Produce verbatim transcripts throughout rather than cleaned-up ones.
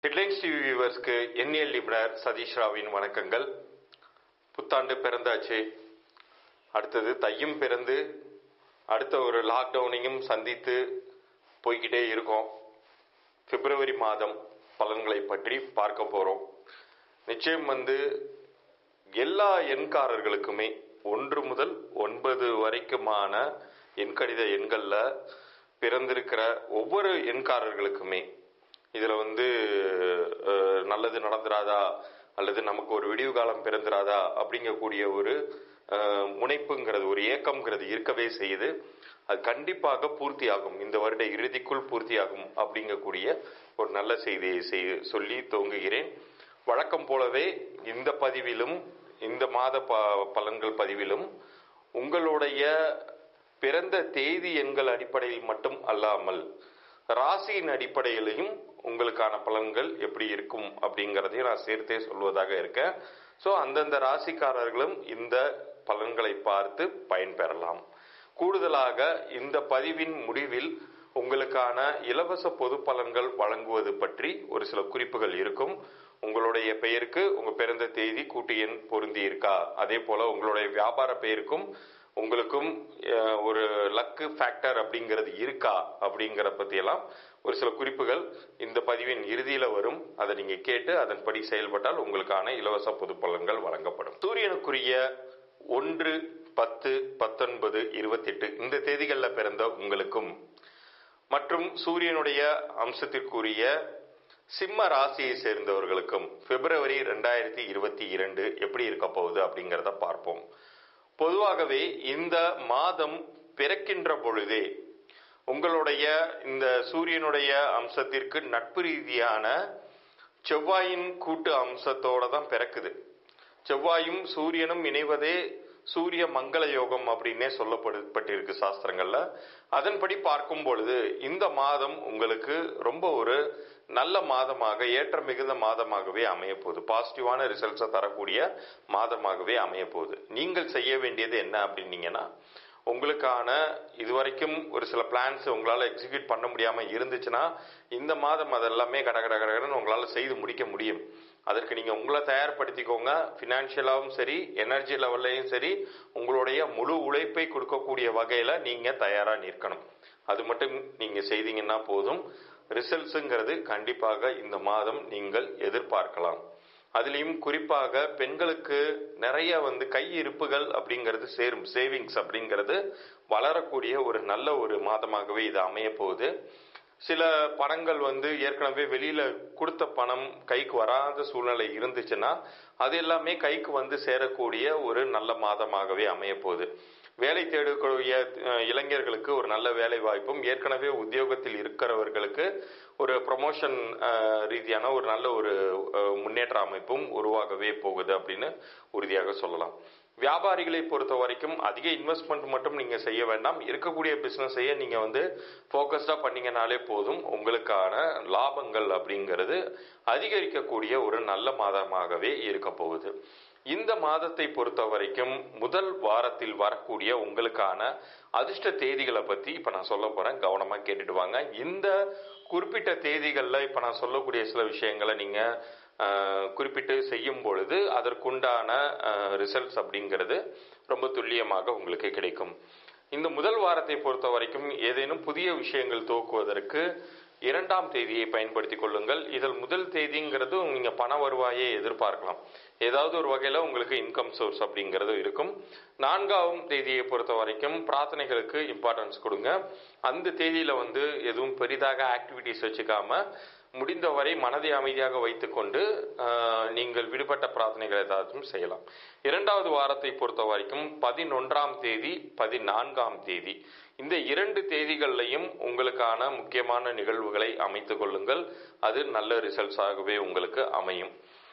Headlines TV வியூவர்ஸ்க்கு எண்ணியல் நிபுணர் சதீஷ் ராவின் வணக்கங்கள். புத்தாண்டு பிறந்தாச்சு. அடுத்தது தையும் பிறந்து அடுத்த ஒரு லாக்டவுனையும் சந்தித்து போய்கிட்டே இருக்கோம். பிப்ரவரி மாதம் பலன்களை பற்றி பார்க்க போறோம். நிச்சயம் வந்து எல்லா எண்காரர்களுக்குமே ஒன்று முதல் ஒன்பது வரைக்குமான எண்கணித எண்கள்ல பிறந்திருக்கிற ஒவ்வொரு எண்காரர்களுக்குமே இதுல வந்து நல்லது நடந்துராதா அல்லது நமக்கு ஒரு விடிவு காலம் பிறந்திராதா அப்படிங்கக்கூடிய ஒரு முனைப்புங்கிறது, ஒரு ஏக்கம்ங்கிறது இருக்கவே செய்யுது. அது கண்டிப்பாக பூர்த்தி ஆகும், இந்த வருட இறுதிக்குள் பூர்த்தி ஆகும் அப்படிங்கக்கூடிய ஒரு நல்ல செய்தியை செய் சொல்லி துவங்குகிறேன். வழக்கம் போலவே இந்த பதிவிலும் இந்த மாத ப பலன்கள் பதிவிலும் உங்களுடைய பிறந்த தேதி எண்கள் அடிப்படையில் மட்டும் அல்லாமல் ராசியின் அடிப்படையிலையும் உங்களுக்கான பலன்கள் எப்படி இருக்கும் அப்படிங்கிறதையும் நான் சேர்த்தே சொல்வதாக இருக்கேன். ஸோ அந்தந்த ராசிக்காரர்களும் இந்த பலன்களை பார்த்து பயன்பெறலாம். கூடுதலாக இந்த பதிவின் முடிவில் உங்களுக்கான இலவச பொது பலன்கள் வழங்குவது பற்றி ஒரு சில குறிப்புகள் இருக்கும். உங்களுடைய பெயருக்கு உங்க பிறந்த தேதி கூட்டு எண் பொருந்தி இருக்கா, அதே போல உங்களுடைய வியாபார பெயருக்கும் உங்களுக்கும் ஒரு லக்கு ஃபேக்டர் அப்படிங்கிறது இருக்கா அப்படிங்கிற பற்றியெல்லாம் ஒரு சில குறிப்புகள் இந்த பதிவின் இறுதியில் வரும். அதை நீங்க கேட்டு அதன்படி செயல்பட்டால் உங்களுக்கான இலவச பொது பலன்கள் வழங்கப்படும். சூரியனுக்குரிய ஒன்று பத்து பத்தொன்பது இருபத்தி எட்டு இந்த தேதிகளில் பிறந்த உங்களுக்கும் மற்றும் சூரியனுடைய அம்சத்திற்குரிய சிம்ம ராசியை சேர்ந்தவர்களுக்கும் பிப்ரவரி ரெண்டாயிரத்தி இருபத்தி இரண்டு எப்படி இருக்க போகுது அப்படிங்கிறத பார்ப்போம். பொதுவாகவே இந்த மாதம் பிறக்கின்ற பொழுதே உங்களுடைய இந்த சூரியனுடைய அம்சத்திற்கு நட்பு ரீதியான செவ்வாயின் கூட்டு அம்சத்தோட தான் பிறக்குது. செவ்வாயும் சூரியனும் இணைவதே சூரிய மங்கள யோகம் அப்படின்னே சொல்லப்பட்டிருக்கு சாஸ்திரங்கள்ல. அதன்படி பார்க்கும் பொழுது இந்த மாதம் உங்களுக்கு ரொம்ப ஒரு நல்ல மாதமாக, ஏற்ற மிகுந்த மாதமாகவே அமைய போகுது. பாசிட்டிவான ரிசல்ட்ஸை தரக்கூடிய மாதமாகவே அமைய போகுது. நீங்கள் செய்ய வேண்டியது என்ன அப்படின்னீங்கன்னா, உங்களுக்கான இதுவரைக்கும் ஒரு சில பிளான்ஸ் உங்களால் எக்ஸிக்யூட் பண்ண முடியாமல் இருந்துச்சுன்னா இந்த மாதம் அதெல்லாமே கட கட கடன்னு உங்களால் செய்து முடிக்க முடியும். அதற்கு நீங்கள் உங்களை தயார்படுத்திக்கோங்க. ஃபினான்ஷியலாகவும் சரி, எனர்ஜி லெவல்லையும் சரி, உங்களுடைய முழு உழைப்பை கொடுக்கக்கூடிய வகையில் நீங்கள் தயாராக நிற்கணும். அது மட்டும் நீங்கள் செய்தீங்கன்னா போதும். ரிசல்ட்ஸுங்கிறது கண்டிப்பாக இந்த மாதம் நீங்கள் எதிர்பார்க்கலாம். அதுலேயும் குறிப்பாக பெண்களுக்கு நிறைய வந்து கை இருப்புகள் அப்படிங்கிறது சேரும், சேவிங்ஸ் அப்படிங்கிறது வளரக்கூடிய ஒரு நல்ல ஒரு மாதமாகவே இது அமைய போகுது. சில பணங்கள் வந்து ஏற்கனவே வெளியில கொடுத்த பணம் கைக்கு வராத சூழ்நிலை இருந்துச்சுன்னா அது எல்லாமே கைக்கு வந்து சேரக்கூடிய ஒரு நல்ல மாதமாகவே அமைய போகுது. வேலை தேடக்கூடிய இளைஞர்களுக்கு ஒரு நல்ல வேலை வாய்ப்பும், ஏற்கனவே உத்தியோகத்தில் இருக்கிறவர்களுக்கு ஒரு ப்ரமோஷன் ரீதியான ஒரு நல்ல ஒரு முன்னேற்ற அமைப்பும் உருவாகவே போகுது அப்படின்னு உறுதியாக சொல்லலாம். வியாபாரிகளை பொறுத்த வரைக்கும் அதிக இன்வெஸ்ட்மெண்ட் மட்டும் நீங்க செய்ய வேண்டாம். இருக்கக்கூடிய பிசினஸையே நீங்க வந்து போக்கஸ்டா பண்ணீங்கனாலே போதும். உங்களுக்கான லாபங்கள் அப்படிங்கிறது அதிகரிக்கக்கூடிய ஒரு நல்ல மாதமாகவே இருக்க போகுது. இந்த மாதத்தை பொறுத்த வரைக்கும் முதல் வாரத்தில் வரக்கூடிய உங்களுக்கான அதிர்ஷ்ட தேதிகளை பத்தி இப்ப நான் சொல்ல போறேன். கவனமா கேட்டுட்டு வாங்க. இந்த குறிப்பிட்ட தேதிகள்ல இப்ப நான் சொல்லக்கூடிய சில விஷயங்களை நீங்க குறிப்பிட்டு செய்யும் பொழுது அதற்குண்டான ரிசல்ட்ஸ் அப்படிங்கிறது ரொம்ப துல்லியமாக உங்களுக்கு கிடைக்கும். இந்த முதல் வாரத்தை பொறுத்த வரைக்கும் ஏதேனும் புதிய விஷயங்கள் துவக்குவதற்கு இரண்டாம் தேதியை பயன்படுத்திக் கொள்ளுங்கள். இதில் முதல் தேதிங்கிறது நீங்க பண வருவாயை எதிர்பார்க்கலாம். ஏதாவது ஒரு வகையில உங்களுக்கு இன்கம் சோர்ஸ் அப்படிங்கிறது இருக்கும். நான்காம் தேதியை பொறுத்த வரைக்கும் பிரார்த்தனைகளுக்கு இம்பார்ட்டன்ஸ் கொடுங்க. அந்த தேதியில வந்து எதுவும் பெரிதாக ஆக்டிவிட்டிஸ் வச்சுக்காம முடிந்தவரை மனதை அமைதியாக வைத்துக்கொண்டு நீங்கள் விடுபட்ட பிரார்த்தனைகள் ஏதாச்சும் செய்யலாம். இரண்டாவது வாரத்தை பொறுத்த வரைக்கும் பதினொன்றாம் தேதி பதினான்காம் தேதி இந்த இரண்டு தேதிகள்லையும் உங்களுக்கான முக்கியமான நிகழ்வுகளை அமைத்துக் கொள்ளுங்கள். அது நல்ல ரிசல்ட்ஸாகவே உங்களுக்கு அமையும்.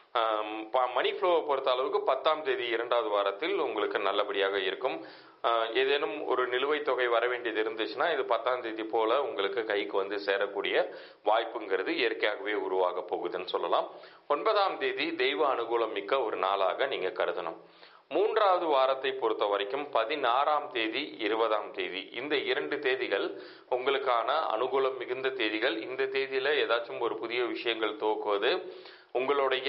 மணி ஃப்ளோவை பொறுத்த அளவுக்கு பத்தாம் தேதி இரண்டாவது வாரத்தில் உங்களுக்கு நல்லபடியாக இருக்கும். ஏதேனும் ஒரு நிலுவைத் தொகை வர வேண்டியது இருந்துச்சுன்னா இது பத்தாம் தேதி போல உங்களுக்கு கைக்கு வந்து சேரக்கூடிய வாய்ப்புங்கிறது இயற்கையாகவே உருவாக போகுதுன்னு சொல்லலாம். ஒன்பதாம் தேதி தெய்வ அனுகூலம் மிக்க ஒரு நாளாக நீங்க கருதணும். மூன்றாவது வாரத்தை பொறுத்த வரைக்கும் பதினாறாம் தேதி இருபதாம் தேதி இந்த இரண்டு தேதிகள் உங்களுக்கான அனுகூலம் மிகுந்த தேதிகள். இந்த தேதியில ஏதாச்சும் ஒரு புதிய விஷயங்கள் துவக்குவது, உங்களுடைய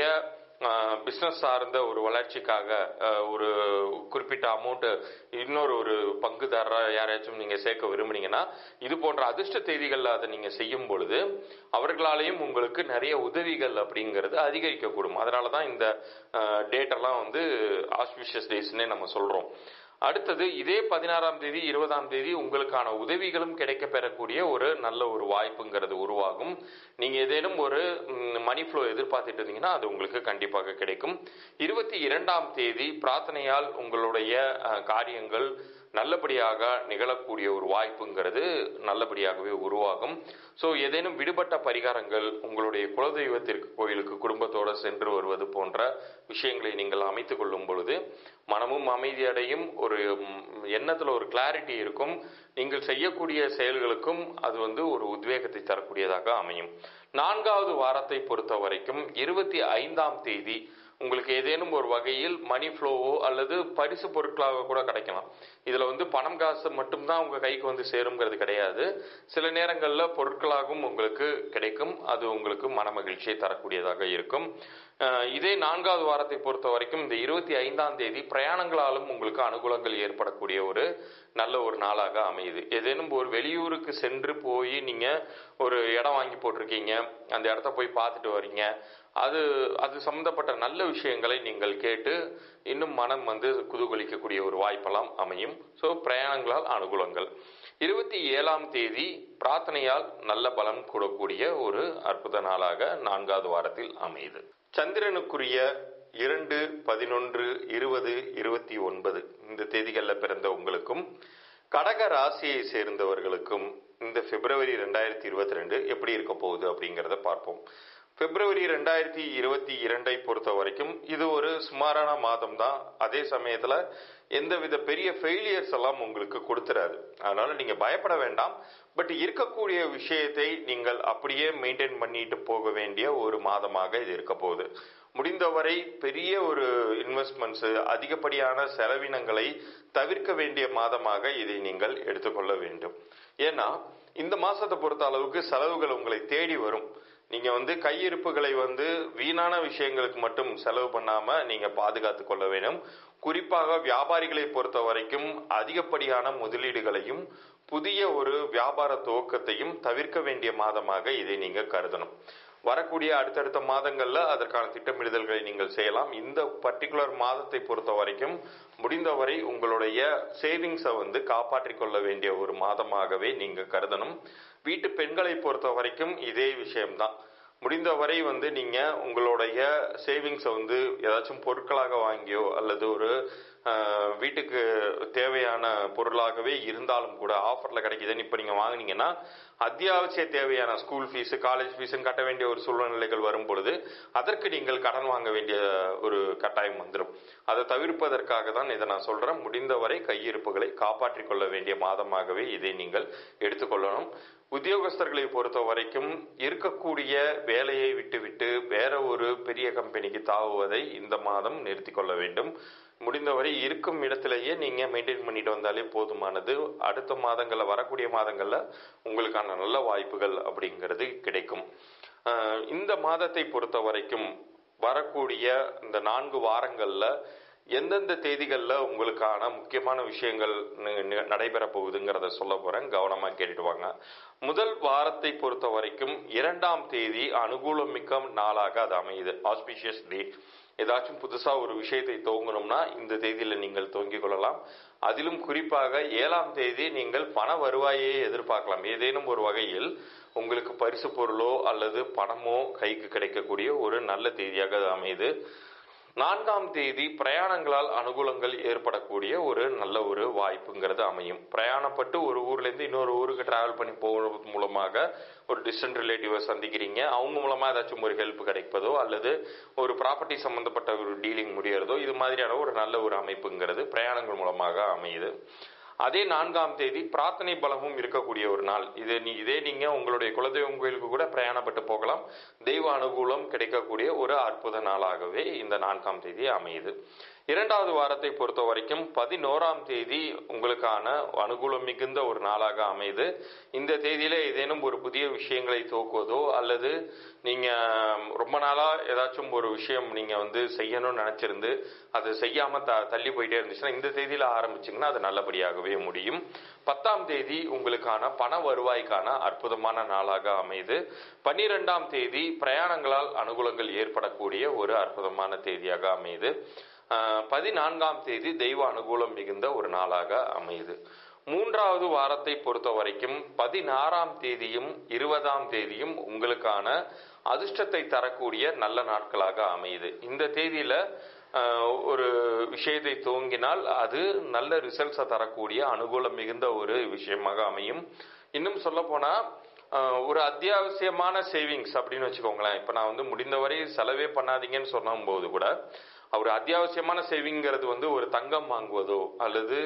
பிஸ்னஸ் சார்ந்த ஒரு வளர்ச்சிக்காக ஒரு குறிப்பிட்ட அமௌண்ட் இன்னொரு ஒரு பங்குதாரராக யாராச்சும் நீங்க சேர்க்க விரும்புனீங்கன்னா இது போன்ற அதிர்ஷ்ட தேதிகள்ல அதை நீங்க செய்யும் பொழுது அவர்களாலேயும் உங்களுக்கு நிறைய உதவிகள் அப்படிங்கிறது அதிகரிக்கக்கூடும். அதனாலதான் இந்த டேட் எல்லாம் வந்து ஆஸ்பிஷியஸ் டேஸ்னே நம்ம சொல்றோம். அடுத்தது இதே பதினாறாம் தேதி இருபதாம் தேதி உங்களுக்கான உதவிகளும் கிடைக்க பெறக்கூடிய ஒரு நல்ல ஒரு வாய்ப்புங்கிறது உருவாகும். நீங்க ஏதேனும் ஒரு மணி ஃப்ளோ எதிர்பார்த்துட்டு இருந்தீங்கன்னா அது உங்களுக்கு கண்டிப்பாக கிடைக்கும். இருபத்தி இரண்டாம் தேதி பிரார்த்தனையால் உங்களுடைய காரியங்கள் நல்லபடியாக நிகழக்கூடிய ஒரு வாய்ப்புங்கிறது நல்லபடியாகவே உருவாகும். ஸோ ஏதேனும் விடுபட்ட பரிகாரங்கள், உங்களுடைய குலதெய்வத்திற்கு கோயிலுக்கு குடும்பத்தோடு சென்று வருவது போன்ற விஷயங்களை நீங்கள் அமைத்துக் கொள்ளும் பொழுது மனமும் அமைதியடையும், ஒரு எண்ணத்துல ஒரு கிளாரிட்டி இருக்கும். நீங்கள் செய்யக்கூடிய செயல்களுக்கும் அது வந்து ஒரு உத்வேகத்தை தரக்கூடியதாக அமையும். நான்காவது வாரத்தை பொறுத்த வரைக்கும் இருபத்தி ஐந்தாம் தேதி உங்களுக்கு ஏதேனும் ஒரு வகையில் மணி ஃப்ளோவோ அல்லது பரிசு பொருட்களாக கூட கிடைக்கலாம். இதுல வந்து பணம் காசு மட்டும்தான் உங்க கைக்கு வந்து சேருங்கிறது கிடையாது. சில நேரங்களில் பொருட்களாகவும் உங்களுக்கு கிடைக்கும். அது உங்களுக்கு மன மகிழ்ச்சியை தரக்கூடியதாக இருக்கும். இதே நான்காவது வாரத்தை பொறுத்த வரைக்கும் இந்த இருபத்தி ஐந்தாம் தேதி பிரயாணங்களாலும் உங்களுக்கு அனுகூலங்கள் ஏற்படக்கூடிய ஒரு நல்ல ஒரு நாளாக அமையுது. ஏதேனும் ஒரு வெளியூருக்கு சென்று போய் நீங்க ஒரு இடம் வாங்கி போட்டிருக்கீங்க, அந்த இடத்த போய் பார்த்துட்டு வரீங்க, அது அது சம்பந்தப்பட்ட நல்ல விஷயங்களை நீங்கள் கேட்டு இன்னும் மனம் வந்து குதூகலிக்கக்கூடிய ஒரு வாய்ப்பெல்லாம் அமையும். ஸோ பிரயாணங்களால் அனுகூலங்கள். இருபத்தி ஏழாம் தேதி பிரார்த்தனையால் நல்ல பலம் கூடக்கூடிய ஒரு அற்புத நாளாக நான்காவது வாரத்தில் அமையுது. சந்திரனுக்குரிய இரண்டு பதினொன்று இருபது இருபத்தி ஒன்பது இந்த தேதிகளில் பிறந்த உங்களுக்கும் கடக ராசியை சேர்ந்தவர்களுக்கும் இந்த பிப்ரவரி ரெண்டாயிரத்தி இருபத்தி ரெண்டு எப்படி இருக்க போகுது அப்படிங்கிறத பார்ப்போம். பிப்ரவரி ரெண்டாயிரத்தி இருபத்தி இரண்டை பொறுத்த வரைக்கும் இது ஒரு சுமாரான மாதம் தான். அதே சமயத்துல எந்தவித பெரிய ஃபெயிலியர்ஸ் எல்லாம் உங்களுக்கு கொடுத்துறாரு. அதனால நீங்க பயப்பட வேண்டாம். பட் இருக்கக்கூடிய விஷயத்தை நீங்கள் அப்படியே மெயின்டைன் பண்ணிட்டு போக வேண்டிய ஒரு மாதமாக இது இருக்க போகுது. முடிந்தவரை பெரிய ஒரு இன்வெஸ்ட்மெண்ட்ஸ், அதிகப்படியான செலவினங்களை தவிர்க்க வேண்டிய மாதமாக இதை நீங்கள் எடுத்துக்கொள்ள வேண்டும். ஏன்னா இந்த மாசத்தை பொறுத்த அளவுக்கு செலவுகள் உங்களை தேடி வரும். நீங்க வந்து கையிருப்புகளை வந்து வீணான விஷயங்களுக்கு மட்டும் செலவு பண்ணாம நீங்க பாதுகாத்து கொள்ள வேண்டும். குறிப்பாக வியாபாரிகளை பொறுத்த வரைக்கும் அதிகப்படியான முதலீடுகளையும் புதிய ஒரு வியாபார துவக்கத்தையும் தவிர்க்க வேண்டிய மாதமாக இதை நீங்க கருதணும். வரக்கூடிய அடுத்தடுத்த மாதங்கள்ல அதற்கான திட்டமிடுதல்களை நீங்கள் செய்யலாம். இந்த பர்டிகுலர் மாதத்தை பொறுத்த வரைக்கும் முடிந்தவரை உங்களுடைய சேவிங்ஸை வந்து காப்பாற்றிக் கொள்ள வேண்டிய ஒரு மாதமாகவே நீங்க கருதணும். வீட்டு பெண்களை பொறுத்த வரைக்கும் இதே விஷயம்தான். முடிந்தவரை வந்து நீங்க உங்களுடைய சேவிங்ஸை வந்து ஏதாச்சும் பொருட்களாக வாங்கியோ அல்லது ஒரு வீட்டுக்கு தேவையான பொருளாகவே இருந்தாலும் கூட ஆஃபர்ல கிடைக்குதுன்னு இப்ப நீங்க வாங்கினீங்கன்னா அத்தியாவசிய தேவையான ஸ்கூல் ஃபீஸ், காலேஜ் ஃபீஸும் கட்ட வேண்டிய ஒரு சூழ்நிலைகள் வரும் பொழுது அதற்கு நீங்கள் கடன் வாங்க வேண்டிய ஒரு கட்டாயம் வந்துடும். அதை தவிர்ப்பதற்காக தான் இதை நான் சொல்றேன். முடிந்தவரை கையிருப்புகளை காப்பாற்றிக் கொள்ள வேண்டிய மாதமாகவே இதை நீங்கள் எடுத்துக்கொள்ளணும். உத்தியோகஸ்தர்களை பொறுத்த வரைக்கும் இருக்கக்கூடிய வேலையை விட்டுவிட்டு வேற ஒரு பெரிய கம்பெனிக்கு தாவுவதை இந்த மாதம் நிறுத்தி கொள்ள வேண்டும். முடிந்தவரை இருக்கும் இடத்திலேயே நீங்க மெயின்டைன் பண்ணிட்டு வந்தாலே போதுமானது. அடுத்த மாதங்கள்ல, வரக்கூடிய மாதங்கள்ல உங்களுக்கான நல்ல வாய்ப்புகள் அப்படிங்கிறது கிடைக்கும். இந்த மாதத்தை பொறுத்த வரைக்கும் வரக்கூடிய இந்த நான்கு வாரங்கள்ல எந்தெந்த தேதிகள்ல உங்களுக்கான முக்கியமான விஷயங்கள் நடைபெற போகுதுங்கிறத சொல்ல போறேன். கவனமா கேட்டுட்டு வாங்க. முதல் வாரத்தை பொறுத்த வரைக்கும் இரண்டாம் தேதி அனுகூலம் மிக்க நாளாக அது அமையுது. Auspicious day. ஏதாச்சும் புதுசா ஒரு விஷயத்தை துவங்கணும்னா இந்த தேதியில நீங்கள் துவங்கிக் கொள்ளலாம். அதிலும் குறிப்பாக ஏழாம் தேதி நீங்கள் பண வருவாயை எதிர்பார்க்கலாம். ஏதேனும் ஒரு வகையில் உங்களுக்கு பரிசு பொருளோ அல்லது பணமோ கைக்கு கிடைக்கக்கூடிய ஒரு நல்ல தேதியாக அது அமையுது. நான்காம் தேதி பிரயாணங்களால் அனுகூலங்கள் ஏற்படக்கூடிய ஒரு நல்ல ஒரு வாய்ப்புங்கிறது அமையும். பிரயாணப்பட்டு ஒரு ஊர்ல இருந்து இன்னொரு ஊருக்கு டிராவல் பண்ணி போவது மூலமாக ஒரு டிஸ்டன்ட் ரிலேட்டிவை சந்திக்கிறீங்க. அவங்க மூலமா ஏதாச்சும் ஒரு ஹெல்ப் கிடைப்பதோ அல்லது ஒரு ப்ராப்பர்ட்டி சம்பந்தப்பட்ட ஒரு டீலிங் முடியறதோ இது மாதிரியான ஒரு நல்ல ஒரு அமைப்புங்கிறது பிரயாணங்கள் மூலமாக அமையுது. அதே நான்காம் தேதி பிரார்த்தனை பலமும் இருக்கக்கூடிய ஒரு நாள். இது இதே நீங்க உங்களுடைய குலதெய்வம் கோயிலுக்கு கூட பிரயாணப்பட்டு போகலாம். தெய்வ அனுகூலம் கிடைக்கக்கூடிய ஒரு அற்புத நாளாகவே இந்த நான்காம் தேதி அமையுது. இரண்டாவது வாரத்தை பொறுத்த வரைக்கும் பதினோராம் தேதி உங்களுக்கான அனுகூலம் மிகுந்த ஒரு நாளாக அமைது. இந்த தேதியில ஏதேனும் ஒரு புதிய விஷயங்களை துவக்குவதோ அல்லது நீங்க ரொம்ப நாளா ஏதாச்சும் ஒரு விஷயம் நீங்க வந்து செய்யணும்னு நினைச்சிருந்து அது செய்யாம த தள்ளி போயிட்டே இருந்துச்சுன்னா இந்த தேதியில ஆரம்பிச்சிங்கன்னா அது நல்லபடியாகவே முடியும். பத்தாம் தேதி உங்களுக்கான பண வருவாய்க்கான அற்புதமான நாளாக அமைது. பன்னிரெண்டாம் தேதி பிரயாணங்களால் அனுகூலங்கள் ஏற்படக்கூடிய ஒரு அற்புதமான தேதியாக அமைது. பதினான்காம் தேதி தெய்வ அனுகூலம் மிகுந்த ஒரு நாளாக அமையுது. மூன்றாவது வாரத்தை பொறுத்த வரைக்கும் பதினாறாம் தேதியும் இருபதாம் தேதியும் உங்களுக்கான அதிர்ஷ்டத்தை தரக்கூடிய நல்ல நாட்களாக அமையுது. இந்த தேதியில ஒரு விஷயத்தை துவங்கினால் அது நல்ல ரிசல்ட்ஸை தரக்கூடிய அனுகூலம் மிகுந்த ஒரு விஷயமாக அமையும். இன்னும் சொல்ல போனா ஒரு அத்தியாவசியமான சேவிங்ஸ் அப்படின்னு வச்சுக்கோங்களேன். இப்ப நான் வந்து முடிந்தவரை செலவே பண்ணாதீங்கன்னு சொன்னும் போது கூட ஒரு அத்தியாவசியமான சேவிங்கிறது வந்து ஒரு தங்கம் வாங்குவதோ அல்லது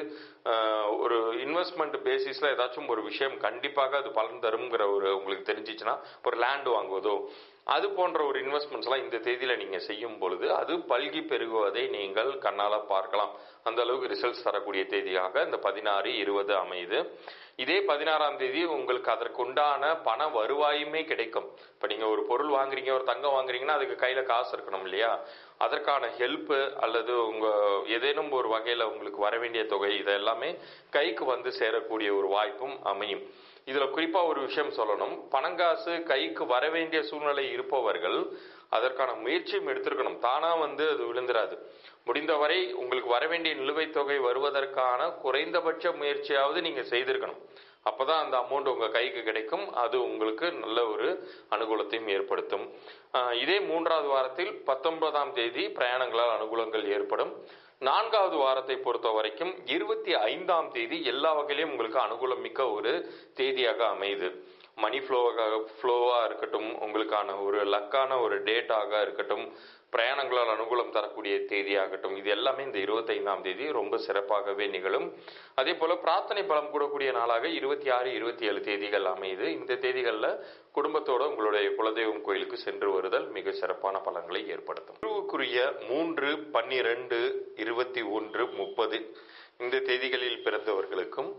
ஒரு இன்வெஸ்ட்மெண்ட் பேசிஸ்ல ஏதாச்சும் ஒரு விஷயம் கண்டிப்பாக அது பலன் தரும்ங்கிற ஒரு உங்களுக்கு தெரிஞ்சிச்சுன்னா ஒரு லேண்ட் வாங்குவதோ அது போன்ற ஒரு இன்வெஸ்ட்மெண்ட்ஸ் எல்லாம் இந்த தேதியில நீங்க செய்யும் பொழுது அது பல்கி பெருகுவதை நீங்கள் கண்ணால பார்க்கலாம். அந்த அளவுக்கு ரிசல்ட்ஸ் தரக்கூடிய தேதியாக இந்த பதினாறு இருபது அமையுது. இதே பதினாறாம் தேதி உங்களுக்கு அதற்குண்டான பண வருவாயுமே கிடைக்கும். இப்ப நீங்க ஒரு பொருள் வாங்குறீங்க, ஒரு தங்கம் வாங்குறீங்கன்னா அதுக்கு கையில காசு இருக்கணும் இல்லையா? அதற்கான ஹெல்ப் அல்லது உங்க ஏதேனும் ஒரு வகையில உங்களுக்கு வர வேண்டிய தொகை இதெல்லாமே கைக்கு வந்து சேரக்கூடிய ஒரு வாய்ப்பும் அமையும். இதுல குறிப்பா ஒரு விஷயம் சொல்லணும். பணங்காசு கைக்கு வர வேண்டிய சூழ்நிலை இருப்பவர்கள் அதற்கான முயற்சியும் எடுத்திருக்கணும். தானா வந்து அது விழுந்துராது. முடிந்தவரை உங்களுக்கு வர வேண்டிய நிலுவைத் தொகை வருவதற்கான குறைந்தபட்ச முயற்சியாவது நீங்க செய்திருக்கணும். அப்பதான் அந்த அமௌண்ட் உங்க கைக்கு கிடைக்கும். அது உங்களுக்கு நல்ல ஒரு அனுகூலத்தையும் ஏற்படுத்தும். இதே மூன்றாவது வாரத்தில் பத்தொன்பதாம் தேதி பிரயாணங்களால் அனுகூலங்கள் ஏற்படும். நான்காவது வாரத்தை பொறுத்த வரைக்கும் இருபத்தி ஐந்தாம் தேதி எல்லா வகையிலும் உங்களுக்கு அனுகூலம் மிக்க ஒரு தேதியாக அமையுது. மணி ஃப்ளோவாக ஃப்ளோவா இருக்கட்டும், உங்களுக்கான ஒரு லக்கான ஒரு டேட்டாக இருக்கட்டும், பிரயாணங்களால் அனுகூலம் தரக்கூடிய தேதியாகட்டும், இது எல்லாமே இந்த இருபத்தி ஐந்தாம் தேதி ரொம்ப சிறப்பாகவே நிகழும். அதே போல பிரார்த்தனை பலம் கூடக்கூடிய நாளாக இருபத்தி ஆறு இருபத்தி ஏழு தேதிகள் அமையுது. இந்த தேதிகளில் குடும்பத்தோட உங்களுடைய குலதெய்வம் கோயிலுக்கு சென்று வருதல் மிக சிறப்பான பலன்களை ஏற்படுத்தும். குருவுக்குரிய மூன்று பன்னிரண்டு இருபத்தி ஒன்று முப்பது இந்த தேதிகளில் பிறந்தவர்களுக்கும்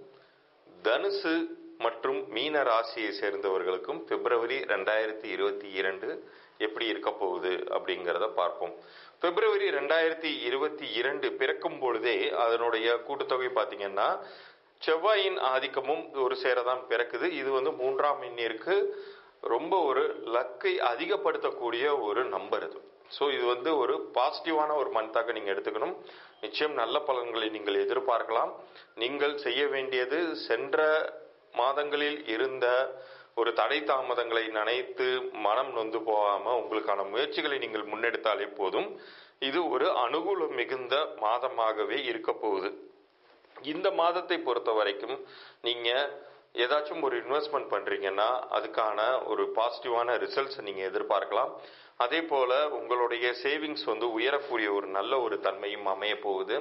தனுசு மற்றும் மீன ராசியை சேர்ந்தவர்களுக்கும் பிப்ரவரி ரெண்டாயிரத்தி இருபத்தி இரண்டு எப்படி இருக்க போகுது அப்படிங்கிறத பார்ப்போம். பிப்ரவரி ரெண்டாயிரத்தி இருபத்தி இரண்டு பிறக்கும் பொழுதே அதனுடைய கூட்டுத்தொகை பார்த்தீங்கன்னா செவ்வாயின் ஆதிக்கமும் ஒரு சேரதான் பிறக்குது. இது வந்து மூன்றாம் எண்ணிற்கு ரொம்ப ஒரு லக்கை அதிகப்படுத்தக்கூடிய ஒரு நம்பர் இது. ஸோ இது வந்து ஒரு பாசிட்டிவான ஒரு மந்தாக நீங்கள் எடுத்துக்கணும். நிச்சயம் நல்ல பலன்களை நீங்கள் எதிர்பார்க்கலாம். நீங்கள் செய்ய வேண்டியது சென்ற மாதங்களில் இருந்த ஒரு தடை தாமதங்களை நினைத்து மனம் நொந்து போகாம உங்களுக்கான முயற்சிகளை நீங்கள் முன்னெடுத்தாலே போதும். இது ஒரு அனுகூலம் மிகுந்த மாதமாகவே இருக்க போகுது. இந்த மாதத்தை பொறுத்த வரைக்கும் நீங்க ஏதாச்சும் ஒரு இன்வெஸ்ட்மெண்ட் பண்றீங்கன்னா அதுக்கான ஒரு பாசிட்டிவான ரிசல்ட்ஸ் நீங்க எதிர்பார்க்கலாம். அதே போல உங்களுடைய சேவிங்ஸ் வந்து உயரக்கூடிய ஒரு நல்ல ஒரு தன்மையும் அமைய போகுது.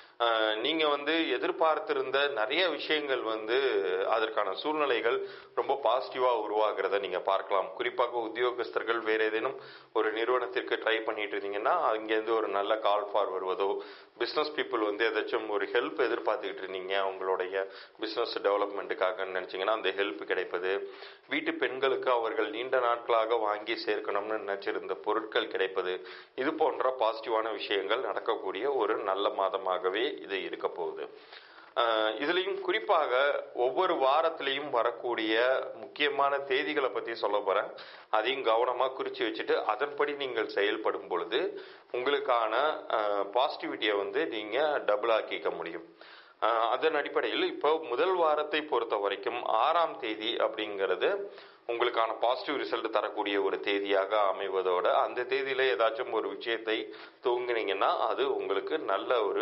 நீங்க வந்து எதிர்பார்த்திருந்த நிறைய விஷயங்கள் வந்து அதற்கான சூழ்நிலைகள் ரொம்ப பாசிட்டிவா உருவாகிறத நீங்க பார்க்கலாம். குறிப்பாக உத்தியோகஸ்தர்கள் வேற ஏதேனும் ஒரு நிறுவனத்திற்கு ட்ரை பண்ணிட்டு இருந்தீங்கன்னா அங்கேருந்து ஒரு நல்ல கால் ஃபார் வருவதோ, பிசினஸ் பீப்புள் வந்து ஏதாச்சும் ஒரு ஹெல்ப் எதிர்பார்த்துக்கிட்டு இருந்தீங்க உங்களுடைய பிசினஸ் டெவலப்மெண்ட்டுக்காக நினைச்சீங்கன்னா அந்த ஹெல்ப் கிடைப்பது, வீட்டு பெண்களுக்கு அவர்கள் நீண்ட நாட்களாக வாங்கி சேர்க்கணும்னு நினைச்சிருந்த பொருட்கள் கிடைப்பது, இது போன்ற பாசிட்டிவான விஷயங்கள் நடக்கக்கூடிய ஒரு நல்ல மாதமாகவே இது இருக்க போகுது. இதுலயும் குறிப்பாக ஒவ்வொரு வாரத்திலையும் வரக்கூடிய முக்கியமான தேதிகளை பத்தி சொல்ல போறேன். அதையும் கவனமா குறிச்சு வச்சுட்டு அதன்படி நீங்கள் செயல்படும் பொழுது உங்களுக்கான பாசிட்டிவிட்டியை வந்து நீங்க டபுள் ஆக்கிக்க முடியும். அதன் அடிப்படையில் இப்போ முதல் வாரத்தை பொறுத்த வரைக்கும் ஆறாம் தேதி அப்படிங்கிறது உங்களுக்கான பாசிட்டிவ் ரிசல்ட் தரக்கூடிய ஒரு தேதியாக அமைவதோட அந்த தேதியில ஏதாச்சும் ஒரு விஷயத்தை துவங்கினீங்கன்னா அது உங்களுக்கு நல்ல ஒரு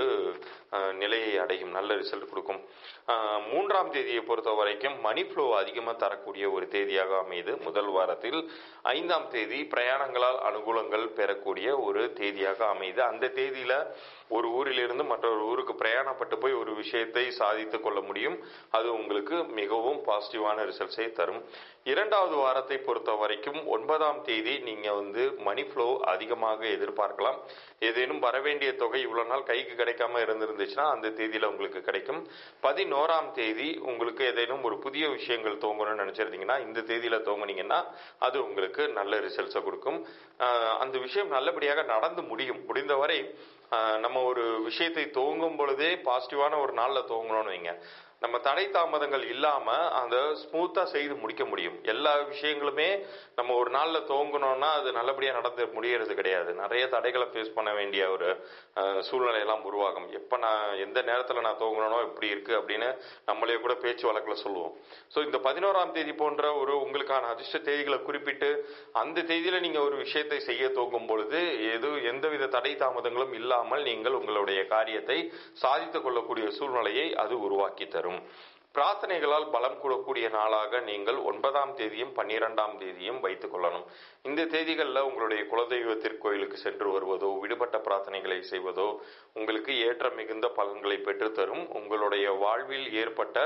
நிலையை அடையும், நல்ல ரிசல்ட் கொடுக்கும். மூன்றாம் தேதியை பொறுத்த வரைக்கும் மணி ஃப்ளோ அதிகமாக தரக்கூடிய ஒரு தேதியாக அமையுது முதல் வாரத்தில். ஐந்தாம் தேதி பிரயாணங்களால் அனுகூலங்கள் பெறக்கூடிய ஒரு தேதியாக அமையுது. அந்த தேதியில ஒரு ஊரிலிருந்து மற்றொரு ஊருக்கு பிரயாணப்பட்டு போய் ஒரு விஷயத்தை சாதித்து கொள்ள முடியும். அது உங்களுக்கு மிகவும் பாசிட்டிவான ரிசல்ட்ஸை தரும். இரண்டாவது வாரத்தை பொறுத்த வரைக்கும் ஒன்பதாம் தேதி நீங்க வந்து மணி ஃப்ளோ அதிகமாக எதிர்பார்க்கலாம். ஏதேனும் வரவேண்டிய தொகை இவ்வளவு நாள் கைக்கு கிடைக்காம இருந்திருந்துச்சுன்னா அந்த தேதியில உங்களுக்கு கிடைக்கும். பதினோராம் தேதி உங்களுக்கு ஏதேனும் ஒரு புதிய விஷயங்கள் துவங்கணும்னு நினைச்சிருந்தீங்கன்னா இந்த தேதியில துவங்குனீங்கன்னா அது உங்களுக்கு நல்ல ரிசல்ட்ஸை கொடுக்கும். அந்த விஷயம் நல்லபடியாக நடந்து முடியும். முடிந்தவரை நம்ம ஒரு விஷயத்தை துவங்கும் பொழுதே பாசிட்டிவான ஒரு நாள்ல துவங்கணும்னு வைங்க, நம்ம தடை தாமதங்கள் இல்லாம அந்த ஸ்மூத்தா செய்து முடிக்க முடியும். எல்லா விஷயங்களுமே நம்ம ஒரு நாள்ல துவங்கணும்னா அது நல்லபடியா நடந்து முடியறது கிடையாது. நிறைய தடைகளை ஃபேஸ் பண்ண வேண்டிய ஒரு சூழ்நிலை எல்லாம் உருவாகும். எப்ப நான் எந்த நேரத்துல நான் துவங்கணும் இப்படி இருக்கு அப்படின்னு நம்மளே கூட பேச்சு வழக்கில் சொல்லுவோம். ஸோ இந்த பதினோராம் தேதி போன்ற ஒரு உங்களுக்கான அதிர்ஷ்ட தேதிகளை குறிப்பிட்டு அந்த தேதியில நீங்க ஒரு விஷயத்தை செய்ய துவங்கும் பொழுது எது எந்தவித தடை தாமதங்களும் இல்லாமல் நீங்கள் உங்களுடைய காரியத்தை சாதித்துக் கொள்ளக்கூடிய சூழ்நிலையை அது உருவாக்கி தரும். பிரார்த்தனைகளால் பலம் கூடக்கூடிய நாளாக நீங்கள் ஒன்பதாம் தேதியும் பன்னிரெண்டாம் தேதியும் வைத்துக் கொள்ளணும். இந்த தேதிகளில் உங்களுடைய குலதெய்வ திருக்கோயிலுக்கு சென்று வருவதோ விடுபட்ட பிரார்த்தனைகளை செய்வதோ உங்களுக்கு ஏற்ற மிகுந்த பலன்களை பெற்றுத்தரும். உங்களுடைய வாழ்வில் ஏற்பட்ட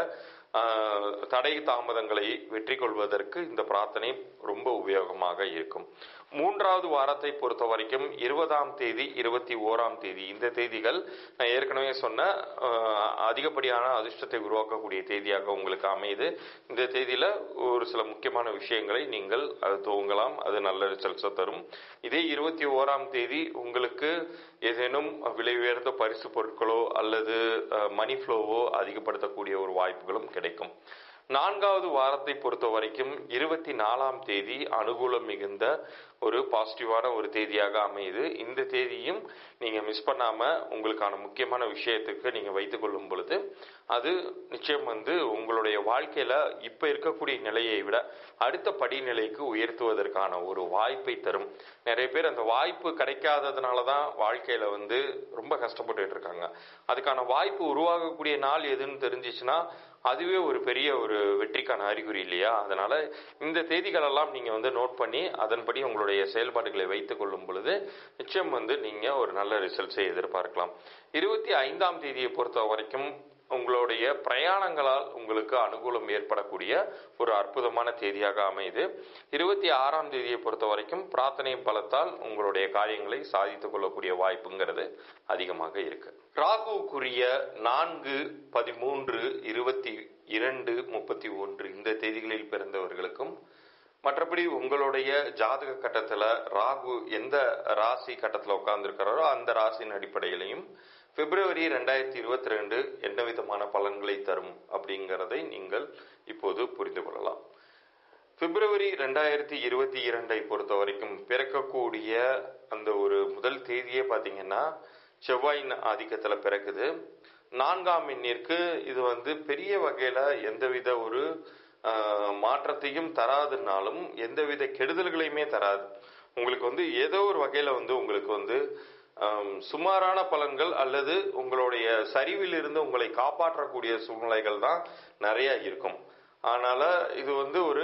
தடை தாமதங்களை வெற்றி கொள்வதற்கு இந்த பிரார்த்தனை ரொம்ப உபயோகமாக இருக்கும். மூன்றாவது வாரத்தை பொறுத்த வரைக்கும் இருபதாம் தேதி இருபத்தி ஓராம் தேதி இந்த தேதிகள் நான் ஏற்கனவே சொன்ன அதிகப்படியான அதிர்ஷ்டத்தை உருவாக்கக்கூடிய தேதியாக உங்களுக்கு அமையுது. இந்த தேதியில ஒரு சில முக்கியமான விஷயங்களை நீங்கள் அது துவங்கலாம். அது நல்ல ரிசல்ட்ஸை தரும். இதே இருபத்தி ஓராம் தேதி உங்களுக்கு ஏதேனும் விலை உயர்ந்த பரிசு பொருட்களோ அல்லது மணி ஃப்ளோவோ அதிகப்படுத்தக்கூடிய ஒரு வாய்ப்புகளும் கிடைக்கும். நான்காவது வாரத்தை பொறுத்த வரைக்கும் இருபத்தி நாலாம் தேதி அனுகூலம் மிகுந்த ஒரு பாசிட்டிவான ஒரு தேதியாக அமையுது. இந்த தேதியும் நீங்க மிஸ் பண்ணாம உங்களுக்கான முக்கியமான விஷயத்துக்கு நீங்க வைத்துக் கொள்ளும் பொழுது அது நிச்சயம் வந்து உங்களுடைய வாழ்க்கையில இப்ப இருக்கக்கூடிய நிலையை விட அடுத்த படிநிலைக்கு உயர்த்துவதற்கான ஒரு வாய்ப்பை தரும். நிறைய பேர் அந்த வாய்ப்பு கிடைக்காததுனாலதான் வாழ்க்கையில வந்து ரொம்ப கஷ்டப்பட்டு இருக்காங்க. அதுக்கான வாய்ப்பு உருவாகக்கூடிய நாள் எதுன்னு தெரிஞ்சிச்சுன்னா அதுவே ஒரு பெரிய ஒரு வெற்றிக்கான அறிகுறி இல்லையா? அதனால இந்த தேதிகள் எல்லாம் நீங்க வந்து நோட் பண்ணி அதன்படி உங்களுடைய செயல்பாடுகளை வைத்துக் கொள்ளும் பொழுது நிச்சயம் வந்து நீங்க ஒரு நல்ல ரிசல்ட்ஸை எதிர்பார்க்கலாம். இருபத்தி ஐந்தாம் தேதியை பொறுத்த வரைக்கும் உங்களுடைய பிரயாணங்களால் உங்களுக்கு அனுகூலம் ஏற்படக்கூடிய ஒரு அற்புதமான தேதியாக அமையுது. இருபத்தி ஆறாம் தேதியை பொறுத்த வரைக்கும் பிரார்த்தனை பலத்தால் உங்களுடைய காரியங்களை சாதித்துக் கொள்ளக்கூடிய வாய்ப்புங்கிறது அதிகமாக இருக்கு. ராகுக்குரிய நான்கு பதிமூன்று இருபத்தி இரண்டு முப்பத்தி ஒன்று இந்த தேதிகளில் பிறந்தவர்களுக்கும் மற்றபடி உங்களுடைய ஜாதக கட்டத்துல ராகு எந்த ராசி கட்டத்துல உட்கார்ந்து இருக்கிறாரோ அந்த ராசியின் அடிப்படையிலையும் பிப்ரவரி ரெண்டாயிரத்தி இருபத்தி ரெண்டு என்ன விதமான பலன்களை தரும் அப்படிங்கிறதை நீங்கள் இப்போது புரிந்து கொள்ளலாம். பிப்ரவரி ரெண்டாயிரத்தி இருபத்தி இரண்டை பொறுத்த வரைக்கும் பிறக்கக்கூடிய அந்த ஒரு முதல் தேதியே பாத்தீங்கன்னா செவ்வாயின் ஆதிக்கத்துல பிறக்குது. நான்காம் எண்ணிற்கு இது வந்து பெரிய வகையில எந்தவித ஒரு மாற்றத்தையும் தராதுனாலும் எந்தவித கெடுதல்களையுமே தராது. உங்களுக்கு வந்து ஏதோ ஒரு வகையில வந்து உங்களுக்கு வந்து சுமாரான பலன்கள் அல்லது உங்களுடைய சரிவில் இருந்து உங்களை காப்பாற்றக்கூடிய சூழ்நிலைகள் தான் நிறைய இருக்கும். அதனால இது வந்து ஒரு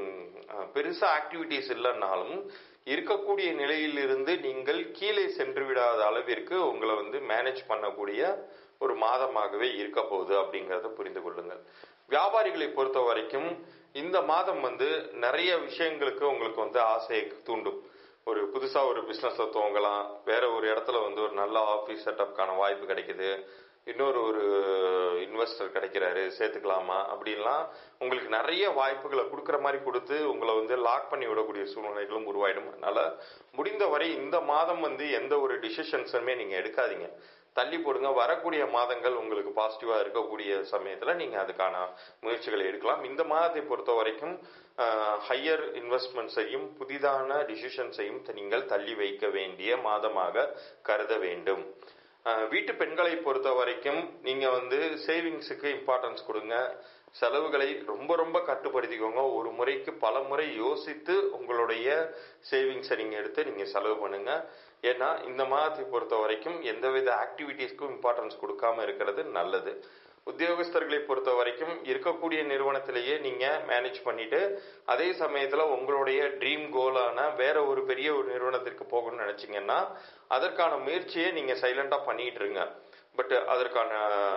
பெருசா ஆக்டிவிட்டிஸ் இல்லைன்னாலும் இருக்கக்கூடிய நிலையிலிருந்து நீங்கள் கீழே சென்று விடாத அளவிற்கு உங்களை வந்து மேனேஜ் பண்ணக்கூடிய ஒரு மாதமாகவே இருக்க போகுது அப்படிங்கறத புரிந்து கொள்ளுங்கள். வியாபாரிகளை பொறுத்த வரைக்கும் இந்த மாதம் வந்து நிறைய விஷயங்களுக்கு உங்களுக்கு வந்து ஆசையை தூண்டும். ஒரு புதுசா ஒரு பிசினஸ் துவங்கலாம், வேற ஒரு இடத்துல வந்து ஒரு நல்ல ஆபீஸ் செட்டப்கான வாய்ப்பு கிடைக்குது, இன்னொரு ஒரு இன்வெஸ்டர் கிடைக்கிறாரு சேர்த்துக்கலாமா அப்படின்லாம் உங்களுக்கு நிறைய வாய்ப்புகளை கொடுக்குற மாதிரி கொடுத்து உங்களை வந்து லாக் பண்ணி விடக்கூடிய சூழ்நிலைகளும் உருவாயிடும். அதனால முடிந்தவரை இந்த மாதம் வந்து எந்த ஒரு டிசிஷன்ஸுமே நீங்க எடுக்காதீங்க, தள்ளி போடுங்க. வரக்கூடிய மாதங்கள் உங்களுக்கு பாசிட்டிவா இருக்கக்கூடிய சமயத்துல நீங்க அதுக்கான முயற்சிகளை எடுக்கலாம். இந்த மாதத்தை பொறுத்த வரைக்கும் ஹையர் இன்வெஸ்ட்மெண்ட்ஸையும் புதிதான டிசிஷன்ஸையும் நீங்கள் தள்ளி வைக்க வேண்டிய மாதமாக கருத வேண்டும். வீட்டு பெண்களை பொறுத்த வரைக்கும் நீங்க வந்து சேவிங்ஸுக்கு இம்பார்ட்டன்ஸ் கொடுங்க. செலவுகளை ரொம்ப ரொம்ப கட்டுப்படுத்திக்கோங்க. ஒரு முறைக்கு பல முறை யோசித்து உங்களுடைய சேவிங்ஸை நீங்க எடுத்து நீங்க செலவு பண்ணுங்க. ஏன்னா இந்த மாதத்தை பொறுத்த வரைக்கும் எந்தவித ஆக்டிவிட்டிஸ்க்கும் இம்பார்ட்டன்ஸ் கொடுக்காம இருக்கிறது நல்லது. உத்தியோகஸ்தர்களை பொறுத்த வரைக்கும் இருக்கக்கூடிய நிறுவனத்திலேயே நீங்க மேனேஜ் பண்ணிட்டு அதே சமயத்துல உங்களுடைய ட்ரீம் கோலான வேற ஒரு பெரிய ஒரு நிறுவனத்திற்கு போகணும்னு நினைச்சீங்கன்னா அதற்கான முயற்சியை நீங்க சைலண்டா பண்ணிட்டு இருங்க. பட் அதற்கான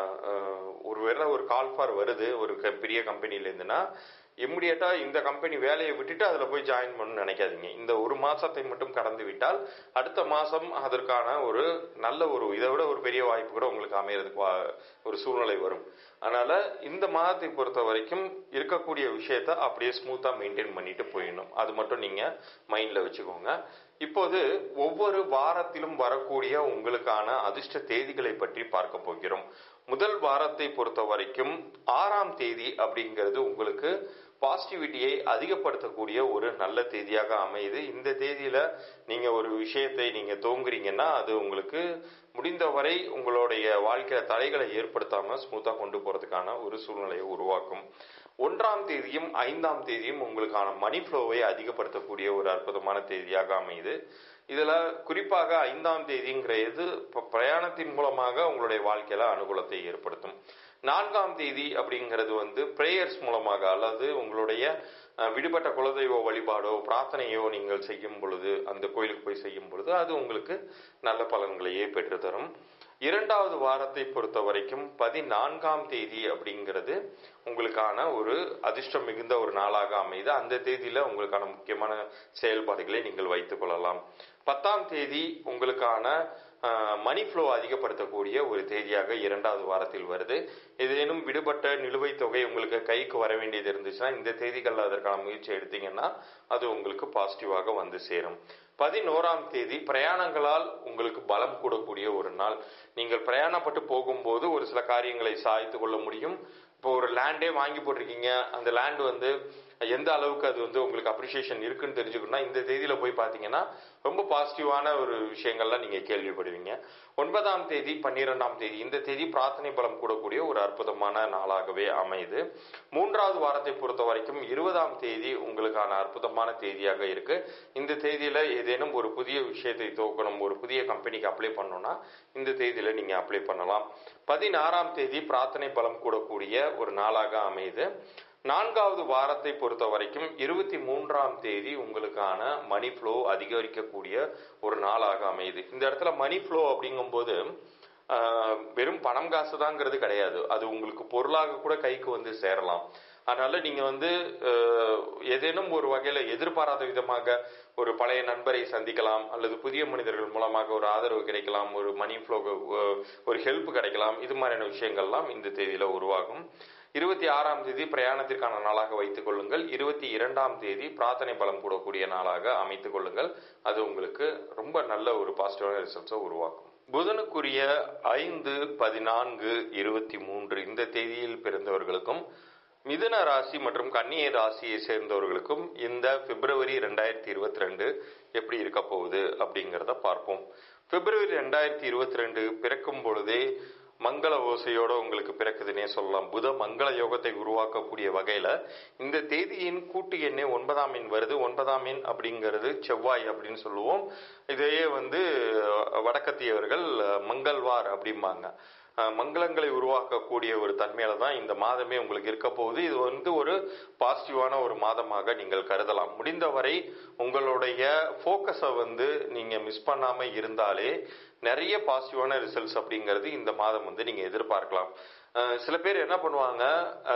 ஒரு வேற ஒரு கால் ஃபார் வருது ஒரு பெரிய கம்பெனில இருந்துன்னா இம்மிடியட்டா இந்த கம்பெனி வேலையை விட்டுட்டு அதுல போய் ஜாயின் பண்ணணும்னு நினைக்காதீங்க. இந்த ஒரு மாசத்தை மட்டும் கடந்து விட்டால் அடுத்த மாசம் அதற்கான ஒரு நல்ல ஒரு இதை விட ஒரு பெரிய வாய்ப்பு கூட உங்களுக்கு அமையறதுக்கு ஒரு சூழ்நிலை வரும். அதனால இந்த மாதத்தை பொறுத்த வரைக்கும் இருக்கக்கூடிய விஷயத்த அப்படியே ஸ்மூத்தா மெயின்டைன் பண்ணிட்டு போயிடணும். அது மட்டும் நீங்க மைண்ட்ல வச்சுக்கோங்க. இப்போது ஒவ்வொரு வாரத்திலும் வரக்கூடிய உங்களுக்கான அதிர்ஷ்ட தேதிகளை பற்றி பார்க்க போகிறோம். முதல் வாரத்தை பொறுத்த வரைக்கும் ஆறாம் தேதி அப்படிங்கிறது உங்களுக்கு பாசிட்டிவிட்டியை அதிகப்படுத்தக்கூடிய ஒரு நல்ல தேதியாக அமையுது. இந்த தேதியில நீங்க ஒரு விஷயத்தை நீங்க துவங்குறீங்கன்னா அது உங்களுக்கு முடிந்தவரை உங்களுடைய வாழ்க்கையில தடைகளை ஏற்படுத்தாம ஸ்மூத்தா கொண்டு போறதுக்கான ஒரு சூழ்நிலையை உருவாக்கும். ஒன்றாம் தேதியும் ஐந்தாம் தேதியும் உங்களுக்கான மணி ஃப்ளோவை அதிகப்படுத்தக்கூடிய ஒரு அற்புதமான தேதியாக அமையுது. இதுல குறிப்பாக ஐந்தாம் தேதிங்கிறது பிரயாணத்தின் மூலமாக உங்களுடைய வாழ்க்கையில அனுகூலத்தை ஏற்படுத்தும். நான்காம் தேதி அப்படிங்கிறது வந்து பிரேயர்ஸ் மூலமாக அல்லது உங்களுடைய விடுபட்ட குலதெய்வ வழிபாடோ பிரார்த்தனையோ நீங்கள் செய்யும் பொழுது அந்த கோயிலுக்கு போய் செய்யும் பொழுது அது உங்களுக்கு நல்ல பலன்களையே பெற்றுத்தரும். இரண்டாவது வாரத்தை பொறுத்த வரைக்கும் பதினான்காம் தேதி அப்படிங்கிறது உங்களுக்கான ஒரு அதிர்ஷ்டம் மிகுந்த ஒரு நாளாக அமைது. அந்த தேதியில உங்களுக்கான முக்கியமான செயல்பாடுகளை நீங்கள் வைத்துக் கொள்ளலாம். பத்தாம் தேதி உங்களுக்கான மணி ஃப்ளோ அதிகப்படுத்தக்கூடிய ஒரு தேதியாக இரண்டாவது வாரத்தில் வருது. ஏதேனும் விடுபட்ட நிலுவைத் தொகை உங்களுக்கு கைக்கு வர வேண்டியது இருந்துச்சுன்னா இந்த தேதிகளில் அதற்கான முயற்சி எடுத்தீங்கன்னா அது உங்களுக்கு பாசிட்டிவாக வந்து சேரும். பதினோராம் தேதி பிரயாணங்களால் உங்களுக்கு பலம் கூடக்கூடிய ஒரு நாள். நீங்கள் பிரயாணப்பட்டு போகும்போது ஒரு சில காரியங்களை சாதித்து கொள்ள முடியும். இப்போ ஒரு லேண்டே வாங்கி போட்டிருக்கீங்க, அந்த லேண்ட் வந்து எந்த அளவுக்கு அது வந்து உங்களுக்கு அப்ரிசியேஷன் இருக்குன்னு தெரிஞ்சுக்கணும்னா இந்த தேதியில போய் பார்த்தீங்கன்னா ரொம்ப பாசிட்டிவான ஒரு விஷயங்கள்லாம் நீங்க கேள்விப்படுவீங்க. ஒன்பதாம் தேதி பன்னிரெண்டாம் தேதி இந்த தேதி பிரார்த்தனை பலம் கூடக்கூடிய ஒரு அற்புதமான நாளாகவே அமையுது. மூன்றாவது வாரத்தை பொறுத்த வரைக்கும் இருபதாம் தேதி உங்களுக்கான அற்புதமான தேதியாக இருக்கு. இந்த தேதியில ஏதேனும் ஒரு புதிய விஷயத்தை துவக்கணும், ஒரு புதிய கம்பெனிக்கு அப்ளை பண்ணணும்னா இந்த தேதியில நீங்க அப்ளை பண்ணலாம். பதினாறாம் தேதி பிரார்த்தனை பலம் கூடக்கூடிய ஒரு நாளாக அமையுது. நான்காவது வாரத்தை பொறுத்த வரைக்கும் இருபத்தி மூன்றாம் தேதி உங்களுக்கான மணி ஃப்ளோ அதிகரிக்கக்கூடிய ஒரு நாளாக அமையுது. இந்த இடத்துல மணி ஃப்ளோ அப்படிங்கும் போது வெறும் பணம் காசு தாங்கிறது கிடையாது, அது உங்களுக்கு பொருளாக கூட கைக்கு வந்து சேரலாம். அதனால நீங்க வந்து ஏதேனும் ஒரு வகையில எதிர்பாராத விதமாக ஒரு பழைய நண்பரை சந்திக்கலாம், அல்லது புதிய மனிதர்கள் மூலமாக ஒரு ஆதரவு கிடைக்கலாம், ஒரு மணி ஃப்ளோ ஒரு ஹெல்ப் கிடைக்கலாம். இது மாதிரியான விஷயங்கள்லாம் இந்த தேதியில உருவாகும். இருபத்தி ஆறாம் தேதி பிரயாணத்திற்கான நாளாக வைத்துக் கொள்ளுங்கள். இருபத்தி இரண்டாம் தேதி பிரார்த்தனை பலம் கூடக்கூடிய நாளாக அமைத்துக் கொள்ளுங்கள். அது உங்களுக்கு ரொம்ப நல்ல ஒரு பாசிட்டிவான ரிசல்ட்ஸை உருவாக்கும். புதனுக்குரிய ஐந்து பதினான்கு இருபத்தி மூன்று இந்த தேதியில் பிறந்தவர்களுக்கும் மிதுன ராசி மற்றும் கன்னியை ராசியை சேர்ந்தவர்களுக்கும் இந்த பிப்ரவரி ரெண்டாயிரத்தி இருபத்தி ரெண்டு எப்படி இருக்க போகுது அப்படிங்கிறத பார்ப்போம். பிப்ரவரி ரெண்டாயிரத்தி இருபத்தி ரெண்டு பிறக்கும் பொழுதே மங்கள ஓசையோட உங்களுக்கு பிறக்குதுன்னே சொல்லலாம். புத மங்கள யோகத்தை உருவாக்கக்கூடிய வகையில இந்த தேதியின் கூட்டு எண்ணே ஒன்பதாம் எண் வருது. ஒன்பதாம் எண் அப்படிங்கிறது செவ்வாய் அப்படின்னு சொல்லுவோம். இதையே வந்து வடக்கத்தியவர்கள் மங்கள்வார் அப்படிம்பாங்க. மங்களங்களை உருவாக்கக்கூடிய ஒரு தன்மையில தான் இந்த மாதமே உங்களுக்கு இருக்க போகுது. இது வந்து ஒரு பாசிட்டிவான ஒரு மாதமாக நீங்கள் கருதலாம். முடிந்தவரை உங்களுடைய போக்கஸை வந்து நீங்க மிஸ் பண்ணாம இருந்தாலே நிறைய பாசிட்டிவான ரிசல்ட்ஸ் அப்படிங்கிறது இந்த மாதம் வந்து நீங்க எதிர்பார்க்கலாம். சில பேர் என்ன பண்ணுவாங்க,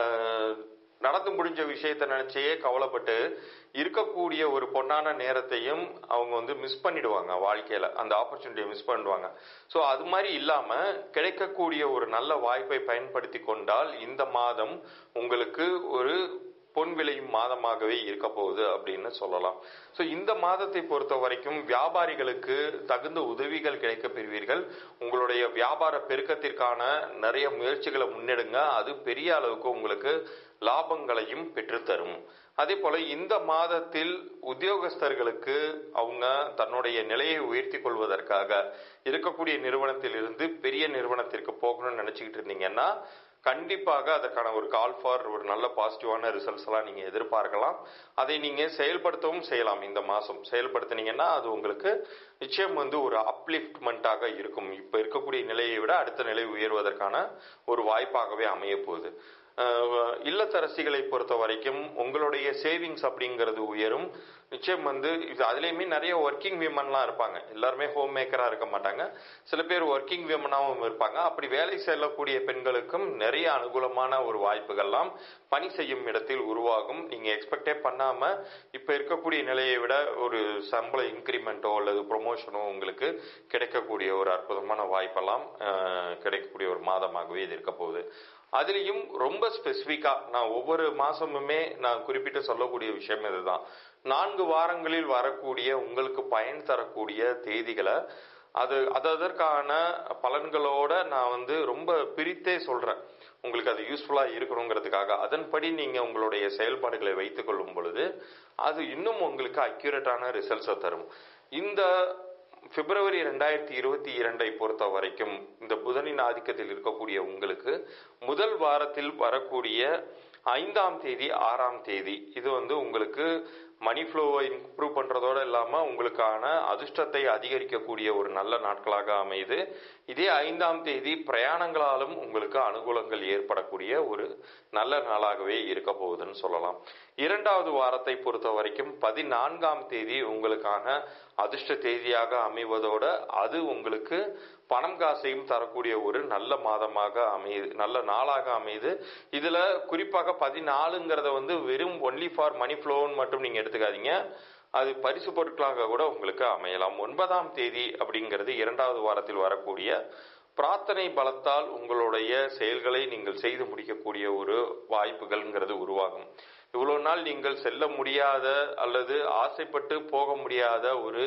நடந்து முடிஞ்ச விஷயத்த நினைச்சே கவலைப்பட்டு இருக்கக்கூடிய ஒரு பொன்னான நேரத்தையும் அவங்க வந்து மிஸ் பண்ணிடுவாங்க. வாழ்க்கையில அந்த ஆப்பர்ச்சுனிட்டியை மிஸ் பண்ணிடுவாங்க. ஸோ அது மாதிரி இல்லாம கிடைக்கக்கூடிய ஒரு நல்ல வாய்ப்பை பயன்படுத்தி கொண்டால் இந்த மாதம் உங்களுக்கு ஒரு பொன் விளையும் மாதமாகவே இருக்க போகுது அப்படின்னு சொல்லலாம். ஸோ இந்த மாதத்தை பொறுத்த வரைக்கும் வியாபாரிகளுக்கு தகுந்த உதவிகள் கிடைக்க பெறுவீர்கள். உங்களுடைய வியாபார பெருக்கத்திற்கான நிறைய முயற்சிகளை முன்னெடுங்க. அது பெரிய அளவுக்கு உங்களுக்கு லாபங்களையும் பெற்றுத்தரும். அதே போல இந்த மாதத்தில் உத்தியோகஸ்தர்களுக்கு அவங்க தன்னுடைய நிலையை உயர்த்தி கொள்வதற்காக இருக்கக்கூடிய நிறுவனத்தில் இருந்து பெரிய நிறுவனத்திற்கு போகணும்னு நினைச்சுக்கிட்டு இருந்தீங்கன்னா கண்டிப்பாக அதற்கான ஒரு கால் ஃபார் ஒரு நல்ல பாசிட்டிவான ரிசல்ட்ஸ் எல்லாம் நீங்க எதிர்பார்க்கலாம். அதை நீங்க செயல்படுத்தவும் செய்யலாம். இந்த மாசம் செயல்படுத்தினீங்கன்னா அது உங்களுக்கு நிச்சயம் வந்து ஒரு அப்லிஃப்ட்மெண்ட்டாக இருக்கும். இப்ப இருக்கக்கூடிய நிலையை விட அடுத்த நிலை உயர்வதற்கான ஒரு வாய்ப்பாகவே அமைய போகுது. இல்லத்தரசிகளை பொறுத்த வரைக்கும் உங்களுடைய சேவிங்ஸ் அப்படிங்கிறது உயரும். நிச்சயம் வந்து இது அதுலேயுமே நிறைய ஒர்க்கிங் விமன்லாம் இருப்பாங்க. எல்லாருமே ஹோம் மேக்கராக இருக்க மாட்டாங்க. சில பேர் ஒர்க்கிங் விமனாகவும் இருப்பாங்க. அப்படி வேலை செல்லக்கூடிய பெண்களுக்கும் நிறைய அனுகூலமான ஒரு வாய்ப்புகள்லாம் பணி செய்யும் இடத்தில் உருவாகும். நீங்க எக்ஸ்பெக்டே பண்ணாம இப்ப இருக்கக்கூடிய நிலையை விட ஒரு சம்பள இன்கிரிமெண்ட்டோ அல்லது ப்ரொமோஷனோ உங்களுக்கு கிடைக்கக்கூடிய ஒரு அற்புதமான வாய்ப்பெல்லாம் கிடைக்கக்கூடிய ஒரு மாதமாகவே இது இருக்க போகுது. அதுலேயும் ரொம்ப ஸ்பெசிஃபிக்கா நான் ஒவ்வொரு மாசமுமே நான் குறிப்பிட்டு சொல்லக்கூடிய விஷயம் இதுதான். நான்கு வாரங்களில் வரக்கூடிய உங்களுக்கு பயன் தரக்கூடிய தேதிகளை அது அதற்கான பலன்களோட நான் வந்து ரொம்ப பிரித்தே சொல்றேன். உங்களுக்கு அது யூஸ்ஃபுல்லா இருக்கணுங்கிறதுக்காக அதன்படி நீங்க உங்களுடைய செயல்பாடுகளை வைத்துக் கொள்ளும் பொழுது அது இன்னும் உங்களுக்கு அக்யூரேட்டான ரிசல்ட்ஸை தரும். இந்த பிப்ரவரி ரெண்டாயிரத்தி இருபத்தி இரண்டை பொறுத்த வரைக்கும் இந்த புதனின் ஆதிக்கத்தில் இருக்கக்கூடிய உங்களுக்கு முதல் வாரத்தில் வரக்கூடிய ஐந்தாம் தேதி ஆறாம் தேதி இது வந்து உங்களுக்கு மணி ஃப்ளோவை இம்ப்ரூவ் பண்றதோட இல்லாம உங்களுக்கான அதிர்ஷ்டத்தை அதிகரிக்கக்கூடிய ஒரு நல்ல நாட்களாக அமையுது. இதே ஐந்தாம் தேதி பிரயாணங்களாலும் உங்களுக்கு அனுகூலங்கள் ஏற்படக்கூடிய ஒரு நல்ல நாளாகவே இருக்க போகுதுன்னு சொல்லலாம். இரண்டாவது வாரத்தை பொறுத்த வரைக்கும் பதினான்காம் தேதி உங்களுக்கான அதிர்ஷ்ட தேதியாக அமைவதோட அது உங்களுக்கு பணம் காசையும் தரக்கூடிய ஒரு நல்ல மாதமாக அமையுது, நல்ல நாளாக அமையுது. இதுல குறிப்பாக பதினாலுங்கிறத வந்து வெறும் ஒன்லி ஃபார் மணி ஃப்ளோன்னு மட்டும் நீங்க எடுத்துக்காதீங்க. அது பரிசு பொருட்களாக கூட உங்களுக்கு அமையலாம். ஒன்பதாம் தேதி அப்படிங்கிறது இரண்டாவது வாரத்தில் வரக்கூடிய பிரார்த்தனை பலத்தால் உங்களுடைய செயல்களை நீங்கள் செய்து முடிக்கக்கூடிய ஒரு வாய்ப்புகள்ங்கிறது உருவாகும். இவ்வளவு நாள் நீங்கள் செல்ல முடியாத அல்லது ஆசைப்பட்டு போக முடியாத ஒரு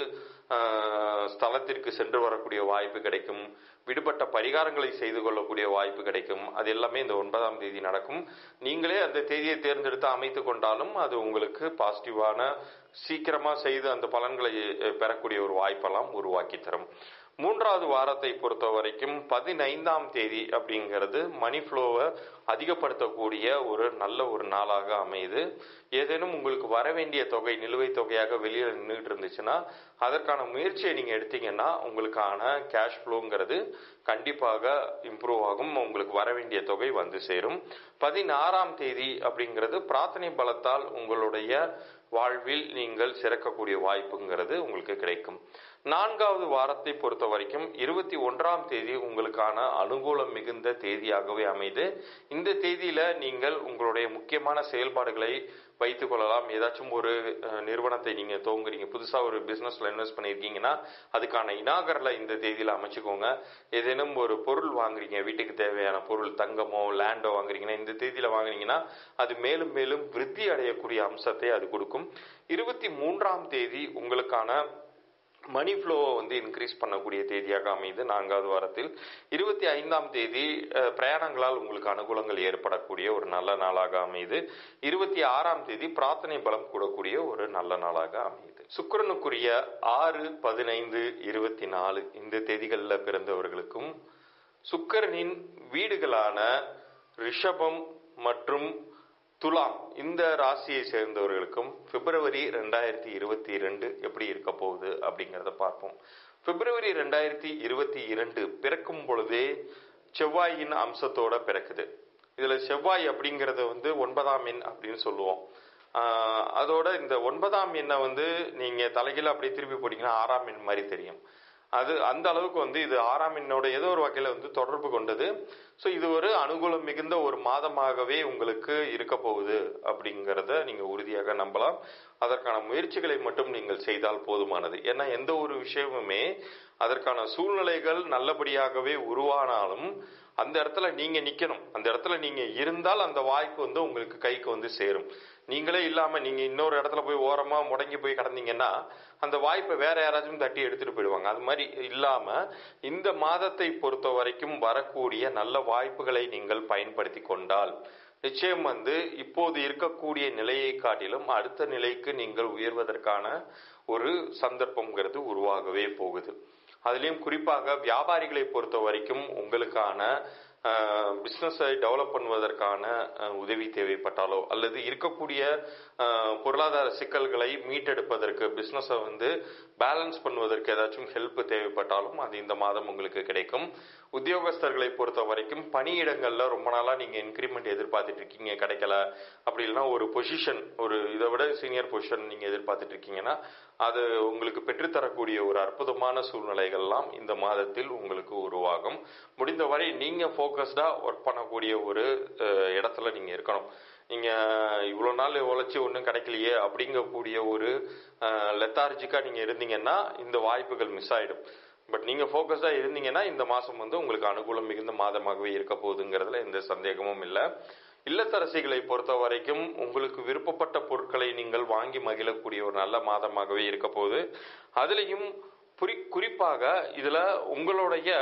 ஸ்தலத்திற்கு சென்று வரக்கூடிய வாய்ப்பு கிடைக்கும். விடுபட்ட பரிகாரங்களை செய்து கொள்ளக்கூடிய வாய்ப்பு கிடைக்கும். அது எல்லாமே இந்த ஒன்பதாம் தேதி நடக்கும். நீங்களே அந்த தேதியை தேர்ந்தெடுத்து அமைத்து கொண்டாலும் அது உங்களுக்கு பாசிட்டிவான சீக்கிரமா செய்து அந்த பலன்களை பெறக்கூடிய ஒரு வாய்ப்பெல்லாம் உருவாக்கி தரும். மூன்றாவது வாரத்தை பொறுத்த வரைக்கும் பதினைந்தாம் தேதி அப்படிங்கிறது மணி ஃப்ளோவை அதிகப்படுத்தக்கூடிய ஒரு நல்ல ஒரு நாளாக அமையுது. ஏதேனும் உங்களுக்கு வர வேண்டிய தொகை நிலுவைத் தொகையாக வெளியில் நின்றுட்டு இருந்துச்சுன்னா அதற்கான முயற்சியை நீங்க எடுத்தீங்கன்னா உங்களுக்கான கேஷ் ஃப்ளோங்கிறது கண்டிப்பாக இம்ப்ரூவ் ஆகும். உங்களுக்கு வர வேண்டிய தொகை வந்து சேரும். பதினாறாம் தேதி அப்படிங்கிறது பிரார்த்தனை பலத்தால் உங்களுடைய வாழ்வில் நீங்கள் சிறக்கக்கூடிய வாய்ப்புங்கிறது உங்களுக்கு கிடைக்கும். நான்காவது வாரத்தை பொறுத்த வரைக்கும் இருபத்தி ஒன்றாம் தேதி உங்களுக்கான அனுகூலம் மிகுந்த தேதியாகவே அமைது. இந்த தேதியில நீங்கள் உங்களுடைய முக்கியமான செயல்பாடுகளை வைத்துக் கொள்ளலாம். ஏதாச்சும் ஒரு நிறுவனத்தை நீங்க துவங்குறீங்க, புதுசா ஒரு பிசினஸ்ல இன்வெஸ்ட் பண்ணிருக்கீங்கன்னா அதுக்கான இனாகரல இந்த தேதியில அமைச்சுக்கோங்க. ஏதேனும் ஒரு பொருள் வாங்குறீங்க, வீட்டுக்கு தேவையான பொருள் தங்கமோ லேண்டோ வாங்குறீங்கன்னா இந்த தேதியில வாங்குறீங்கன்னா அது மேலும் மேலும் விருத்தி அடையக்கூடிய அம்சத்தை அது கொடுக்கும். இருபத்தி மூன்றாம் தேதி உங்களுக்கான மணி ஃப்ளோவை வந்து இன்க்ரீஸ் பண்ணக்கூடிய தேதியாக அமையுது நான்காவது வாரத்தில். இருபத்தி ஐந்தாம் தேதி பிரயாணங்களால் உங்களுக்கு அனுகூலங்கள் ஏற்படக்கூடிய ஒரு நல்ல நாளாக அமையுது. இருபத்தி ஆறாம் தேதி பிரார்த்தனை பலம் கூடக்கூடிய ஒரு நல்ல நாளாக அமையுது. சுக்கிரனுக்குரிய ஆறு பதினைந்து இருபத்தி நாலு இந்த தேதிகளில் பிறந்தவர்களுக்கும் சுக்கிரனின் வீடுகளான ரிஷபம் மற்றும் துலாம் இந்த ராசியை சேர்ந்தவர்களுக்கும் பிப்ரவரி ரெண்டாயிரத்தி இருபத்தி இரண்டு எப்படி இருக்க போகுது அப்படிங்கிறத பார்ப்போம். பிப்ரவரி ரெண்டாயிரத்தி இருபத்தி இரண்டு பிறக்கும் பொழுதே செவ்வாயின் அம்சத்தோட பிறக்குது. இதுல செவ்வாய் அப்படிங்கறத வந்து ஒன்பதாம் எண் அப்படின்னு சொல்லுவோம். ஆஹ் அதோட இந்த ஒன்பதாம் எண்ணை வந்து நீங்க தலைகீழ அப்படியே திருப்பி போட்டீங்கன்னா ஆறாம் எண் மாதிரி தெரியும். அது அந்த அளவுக்கு வந்து இது ஆறாம் எண்ணோட ஏதோ ஒரு வகையில வந்து தொடர்பு கொண்டது. ஸோ இது ஒரு அனுகூலம் மிகுந்த ஒரு மாதமாகவே உங்களுக்கு இருக்க போகுது அப்படிங்கிறத நீங்க உறுதியாக நம்பலாம். அதற்கான முயற்சிகளை மட்டும் நீங்கள் செய்தால் போதுமானது. ஏன்னா எந்த ஒரு விஷயமுமே அதற்கான சூழ்நிலைகள் நல்லபடியாகவே உருவானாலும் அந்த இடத்துல நீங்க நிக்கணும். அந்த இடத்துல நீங்க இருந்தால் அந்த வாய்ப்பு வந்து உங்களுக்கு கைக்கு வந்து சேரும். நீங்களே இல்லாம நீங்க இன்னொரு இடத்துல போய் ஓரமா முடங்கி போய் கிடந்தீங்கன்னா அந்த வாய்ப்பை வேற யாராச்சும் தட்டி எடுத்துட்டு போயிடுவாங்க. அது மாதிரி இல்லாம இந்த மாதத்தை பொறுத்த வரைக்கும் வரக்கூடிய நல்ல வாய்ப்புகளை நீங்கள் பயன்படுத்தி கொண்டால் நிச்சயம் வந்து இப்போது இருக்கக்கூடிய நிலையை காட்டிலும் அடுத்த நிலைக்கு நீங்கள் உயர்வதற்கான ஒரு சந்தர்ப்பம்ங்கிறது உருவாகவே போகுது. அதுலயும் குறிப்பாக வியாபாரிகளை பொறுத்த வரைக்கும் உங்களுக்கான பிஸ்னஸை டெவலப் பண்ணுவதற்கான உதவி தேவைப்பட்டாலோ அல்லது இருக்கக்கூடிய பொருளாதார சிக்கல்களை மீட்டெடுப்பதற்கு பிஸ்னஸை வந்து பேலன்ஸ் பண்ணுவதற்கு ஏதாச்சும் ஹெல்ப் தேவைப்பட்டாலும் அது இந்த மாதம் உங்களுக்கு கிடைக்கும். உத்தியோகஸ்தர்களை பொறுத்த வரைக்கும் பணியிடங்கள்ல ரொம்ப நாளா நீங்க இன்கிரிமெண்ட் எதிர்பார்த்துட்டு இருக்கீங்க, கிடைக்கல, அப்படி இல்லைன்னா ஒரு பொசிஷன், ஒரு இதை விட சீனியர் பொசிஷன் நீங்க எதிர்பார்த்துட்டு இருக்கீங்கன்னா அது உங்களுக்கு பெற்றுத்தரக்கூடிய ஒரு அற்புதமான சூழ்நிலைகள்லாம் இந்த மாதத்தில் உங்களுக்கு உருவாகும். முடிந்தவரை நீங்க போக்கஸ்டா ஒர்க் பண்ணக்கூடிய ஒரு இடத்துல நீங்க இருக்கணும். நீங்க இவ்வளவு நாள் உழைச்சி ஒன்றும் கிடைக்கலையே அப்படிங்கக்கூடிய ஒரு லெத்தார்ஜிக்கா நீங்க இருந்தீங்கன்னா இந்த வாய்ப்புகள் மிஸ் ஆயிடும். பட் நீங்க போக்கஸ்டா இருந்தீங்கன்னா இந்த மாசம் வந்து உங்களுக்கு அனுகூலம் மிகுந்த மாதமாகவே இருக்க போகுதுங்கிறதுல எந்த சந்தேகமும் இல்லை. இல்லத்தரசிகளை பொறுத்த வரைக்கும் உங்களுக்கு விருப்பப்பட்ட பொருட்களை நீங்கள் வாங்கி மகிழக்கூடிய ஒரு நல்ல மாதமாகவே இருக்க போகுது. அதுலேயும் குறிப்பாக இதுல உங்களுடைய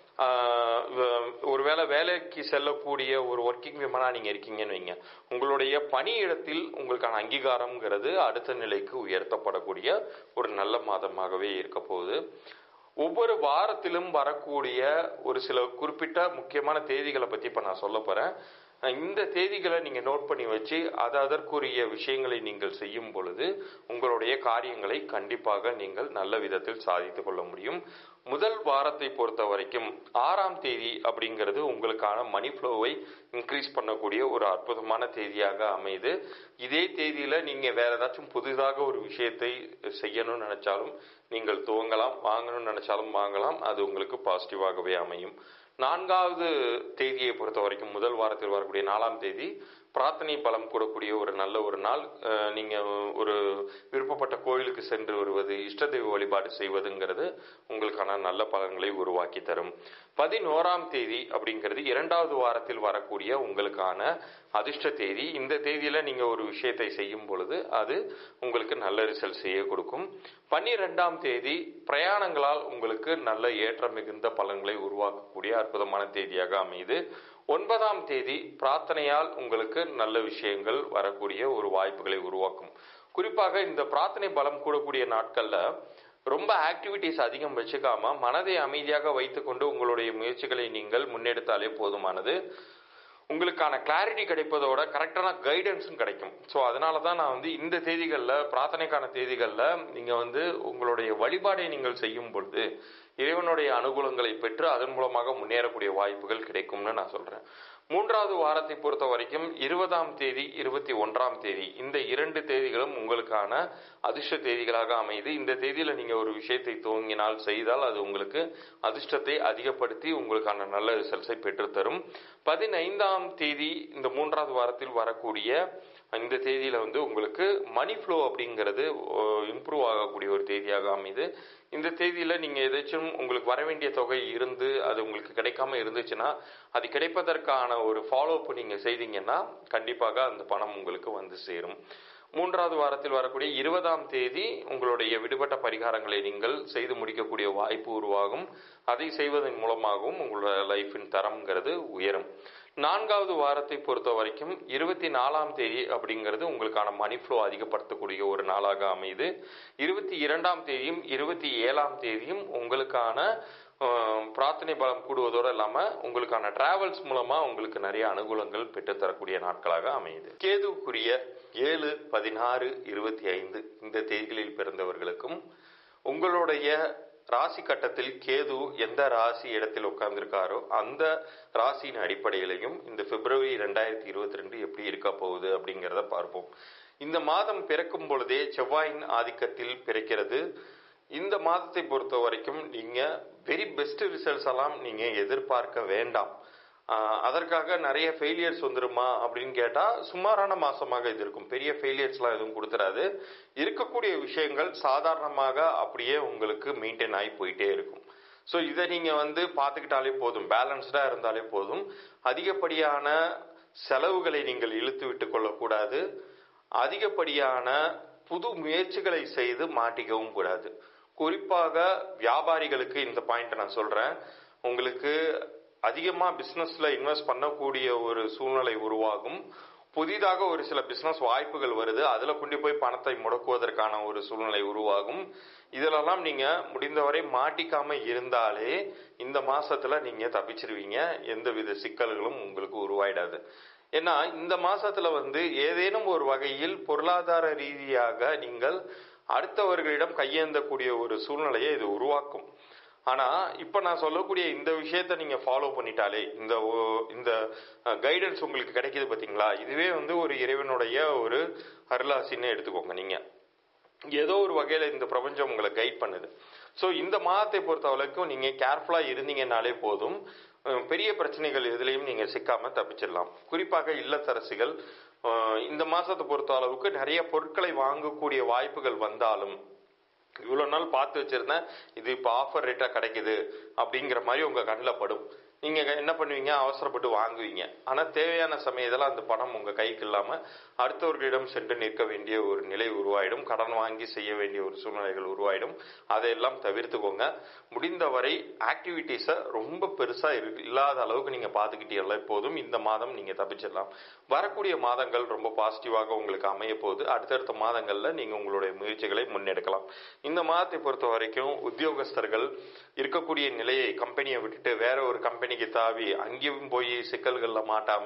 ஒருவேளை வேலைக்கு செல்லக்கூடிய ஒரு ஒர்க்கிங் விமனா நீங்க இருக்கீங்கன்னு வைங்க, உங்களுடைய பணியிடத்தில் உங்களுக்கான அங்கீகாரம்ங்கிறது அடுத்த நிலைக்கு உயர்த்தப்படக்கூடிய ஒரு நல்ல மாதமாகவே இருக்க போகுது. ஒவ்வொரு வாரத்திலும் வரக்கூடிய ஒரு சில குறிப்பிட்ட முக்கியமான தேதிகளை பத்தி இப்ப நான் சொல்ல போறேன். இந்த தேதிகளை நீங்க நோட் பண்ணி வச்சு அது அதற்குரிய விஷயங்களை நீங்கள் செய்யும் பொழுது உங்களுடைய காரியங்களை கண்டிப்பாக நீங்கள் நல்ல விதத்தில் சாதித்துக் கொள்ள முடியும். முதல் வாரத்தை பொறுத்த வரைக்கும் ஆறாம் தேதி அப்படிங்கிறது உங்களுக்கான மணி ஃப்ளோவை இன்க்ரீஸ் பண்ணக்கூடிய ஒரு அற்புதமான தேதியாக அமைது. இதே தேதியில நீங்க வேற ஏதாச்சும் புதிதாக ஒரு விஷயத்தை செய்யணும்னு நினைச்சாலும் நீங்கள் துவங்கலாம், வாங்கணும்னு நினைச்சாலும் வாங்கலாம். அது உங்களுக்கு பாசிட்டிவாகவே அமையும். நான்காவது தேதியை பொறுத்த வரைக்கும் முதல் வாரத்தில் வரக்கூடிய நாலாம் தேதி பிரார்த்தனை பலம் கூடக்கூடிய ஒரு நல்ல ஒரு நாள். நீங்க ஒரு விருப்பப்பட்ட கோயிலுக்கு சென்று வருவது, இஷ்ட தெய்வ வழிபாடு செய்வதுங்கிறது உங்களுக்கான நல்ல பலன்களை உருவாக்கி தரும். பதினோராம் தேதி அப்படிங்கிறது இரண்டாவது வாரத்தில் வரக்கூடிய உங்களுக்கான அதிர்ஷ்ட தேதி. இந்த தேதியில நீங்க ஒரு விஷயத்தை செய்யும் பொழுது அது உங்களுக்கு நல்ல ரிசல்ட் செய்ய கொடுக்கும். பன்னிரெண்டாம் தேதி பிரயாணங்களால் உங்களுக்கு நல்ல ஏற்ற மிகுந்த பலன்களை உருவாக்கக்கூடிய அற்புதமான தேதியாக அமையுது. ஒன்பதாம் தேதி பிரார்த்தனையால் உங்களுக்கு நல்ல விஷயங்கள் வரக்கூடிய ஒரு வாய்ப்புகளை உருவாக்கும். குறிப்பாக இந்த பிரார்த்தனை பலம் கூடக்கூடிய நாட்கள்ல ரொம்ப ஆக்டிவிட்டிஸ் அதிகம் வச்சுக்காம மனதை அமைதியாக வைத்துக்கொண்டு உங்களுடைய முயற்சிகளை நீங்கள் முன்னெடுத்தாலே போதுமானது. உங்களுக்கான கிளாரிட்டி கிடைப்பதோட கரெக்டான கைடன்ஸும் கிடைக்கும். ஸோ அதனால தான் நான் வந்து இந்த தேதிகளில் பிரார்த்தனைக்கான தேதிகளில் நீங்கள் வந்து உங்களுடைய வழிபாடை நீங்கள் செய்யும் பொழுது இறைவனுடைய அனுகூலங்களை பெற்று அதன் மூலமாக முன்னேறக்கூடிய வாய்ப்புகள் கிடைக்கும்னு நான் சொல்றேன். மூன்றாவது வாரத்தை பொறுத்த வரைக்கும் இருபதாம் தேதி இருபத்தி ஒன்றாம் தேதி இந்த இரண்டு தேதிகளும் உங்களுக்கான அதிர்ஷ்ட தேதிகளாக அமைது. இந்த தேதியில நீங்க ஒரு விஷயத்தை துவங்கினால் செய்தால் அது உங்களுக்கு அதிர்ஷ்டத்தை அதிகப்படுத்தி உங்களுக்கான நல்ல ரிசல்ட்ஸை பெற்றுத்தரும். பதினைந்தாம் தேதி இந்த மூன்றாவது வாரத்தில் வரக்கூடிய இந்த தேதியில வந்து உங்களுக்கு மணி ஃப்ளோ அப்படிங்கிறது இம்ப்ரூவ் ஆகக்கூடிய ஒரு தேதியாக அமைது. இந்த தேதியில நீங்க ஏதாச்சும் உங்களுக்கு வர வேண்டிய தொகை இருந்து அது உங்களுக்கு கிடைக்காம இருந்துச்சுன்னா அது கிடைப்பதற்கான ஒரு ஃபாலோ அப் நீங்க செய்தீங்கன்னா கண்டிப்பாக அந்த பணம் உங்களுக்கு வந்து சேரும். மூன்றாவது வாரத்தில் வரக்கூடிய இருபதாம் தேதி உங்களுடைய விடுபட்ட பரிகாரங்களை நீங்கள் செய்து முடிக்கக்கூடிய வாய்ப்பு உருவாகும். அதை செய்வதன் மூலமாகவும் உங்களோட லைஃபின் தரம்ங்கிறது உயரும். நான்காவது வாரத்தை பொறுத்த வரைக்கும் இருபத்தி நாலாம் தேதி அப்படிங்கிறது உங்களுக்கான மணி ஃப்ளோ அதிகப்படுத்தக்கூடிய ஒரு நாளாக அமைது. இருபத்தி இரண்டாம் தேதியும் இருபத்தி ஏழாம் தேதியும் உங்களுக்கான பிரார்த்தனை பலம் கூடுவதோடு இல்லாம உங்களுக்கான டிராவல்ஸ் மூலமா உங்களுக்கு நிறைய அனுகூலங்கள் பெற்றுத்தரக்கூடிய நாட்களாக அமையுது. கேதுக்குரிய ஏழு பதினாறு இருபத்தி ஐந்து இந்த தேதிகளில் பிறந்தவர்களுக்கும் உங்களுடைய ராசி கட்டத்தில் கேது எந்த ராசி இடத்தில் உட்கார்ந்திருக்காரோ அந்த ராசியின் அடிப்படையிலையும் இந்த பிப்ரவரி ரெண்டாயிரத்தி இருபத்தி ரெண்டு எப்படி இருக்க போகுது அப்படிங்கிறத பார்ப்போம். இந்த மாதம் பிறக்கும் பொழுதே செவ்வாயின் ஆதிக்கத்தில் பிறக்கிறது. இந்த மாதத்தை பொறுத்த வரைக்கும் நீங்க வெரி பெஸ்ட் ரிசல்ட்ஸ் எல்லாம் நீங்க எதிர்பார்க்க வேண்டாம். அதற்காக நிறைய ஃபெயிலியர்ஸ் வந்துருமா அப்படின்னு கேட்டா சுமாரான மாசமாக இது இருக்கும். பெரிய ஃபெயிலியர்ஸ் எல்லாம் எதுவும் கொடுத்துறாது. இருக்கக்கூடிய விஷயங்கள் சாதாரணமாக அப்படியே உங்களுக்கு மெயின்டைன் ஆகி போயிட்டே இருக்கும். ஸோ இதை நீங்க வந்து பார்த்துக்கிட்டாலே போதும், பேலன்ஸ்டா இருந்தாலே போதும். அதிகப்படியான செலவுகளை நீங்கள் இழுத்து விட்டு கொள்ளக்கூடாது. அதிகப்படியான புது முயற்சிகளை செய்து மாட்டிக்கவும் கூடாது. குறிப்பாக வியாபாரிகளுக்கு இந்த பாயிண்ட் நான் சொல்றேன். உங்களுக்கு அதிகமா பிசினஸ்ல இன்வெஸ்ட் பண்ணக்கூடிய ஒரு சூழ்நிலை உருவாகும். புதிதாக ஒரு சில பிசினஸ் வாய்ப்புகள் வருது, அதுல கொண்டு போய் பணத்தை முடக்குவதற்கான ஒரு சூழ்நிலை உருவாகும். இதிலெல்லாம் நீங்க முடிந்தவரை மாட்டிக்காம இருந்தாலே இந்த மாசத்துல நீங்க தப்பிச்சிருவீங்க. எந்தவித சிக்கல்களும் உங்களுக்கு உருவாயிடாது. ஏன்னா இந்த மாசத்துல வந்து ஏதேனும் ஒரு வகையில் பொருளாதார ரீதியாக நீங்கள் அடுத்தவர்களிடம் கையேந்தக்கூடிய ஒரு சூழ்நிலையை இது உருவாக்கும். ஆனா இப்ப நான் சொல்லக்கூடிய இந்த விஷயத்த நீங்க ஃபாலோ பண்ணிட்டாலே, இந்த இந்த கைடன்ஸ் உங்களுக்கு கிடைக்குது பாத்தீங்களா, இதுவே வந்து ஒரு இறைவனுடைய ஒரு அருளாசின்னு எடுத்துக்கோங்க. நீங்க ஏதோ ஒரு வகையில இந்த பிரபஞ்சம் உங்களை கைட் பண்ணுது. ஸோ இந்த மாதத்தை பொறுத்த வரைக்கும் நீங்க கேர்ஃபுல்லா இருந்தீங்கன்னாலே போதும், பெரிய பிரச்சனைகள் எதுலையும் நீங்க சிக்காம தப்பிச்சிடலாம். குறிப்பாக இல்லத்தரசிகள் இந்த மாசத்தை பொறுத்த அளவுக்கு நிறைய பொருட்களை வாங்கக்கூடிய வாய்ப்புகள் வந்தாலும், இவ்வளவு நாள் பார்த்து வச்சிருந்தேன் இது இப்ப ஆஃபர் ரேட்டா கிடைக்குது அப்படிங்கிற மாதிரி உங்க கண்ணில் படும். நீங்க என்ன பண்ணுவீங்க, அவசரப்பட்டு வாங்குவீங்க. ஆனா தேவையான சமயத்துல அந்த பணம் உங்க கைக்கு இல்லாம அடுத்தவர்களிடம் சென்று நிற்க வேண்டிய ஒரு நிலை உருவாயிடும். கடன் வாங்கி செய்ய வேண்டிய ஒரு சூழ்நிலைகள் உருவாயிடும். அதையெல்லாம் தவிர்த்துக்கோங்க. முடிந்தவரை ஆக்டிவிட்டிஸை ரொம்ப பெருசா இல்லாத அளவுக்கு நீங்க பாத்துக்கிட்டீங்களா போதும். இந்த மாதம் நீங்க தப்பிச்சிடலாம். வரக்கூடிய மாதங்கள் ரொம்ப பாசிட்டிவாக உங்களுக்கு அமைய போகுது. அடுத்தடுத்த மாதங்கள்ல நீங்க உங்களுடைய முயற்சிகளை முன்னெடுக்கலாம். இந்த மாதத்தை பொறுத்த வரைக்கும் உத்தியோகஸ்தர்கள் இருக்கக்கூடிய நிலையை, கம்பெனியை விட்டுட்டு வேற ஒரு கம்பெனிக்கு தாவி அங்கேயும் போய் சிக்கல்கள்ல மாட்டாம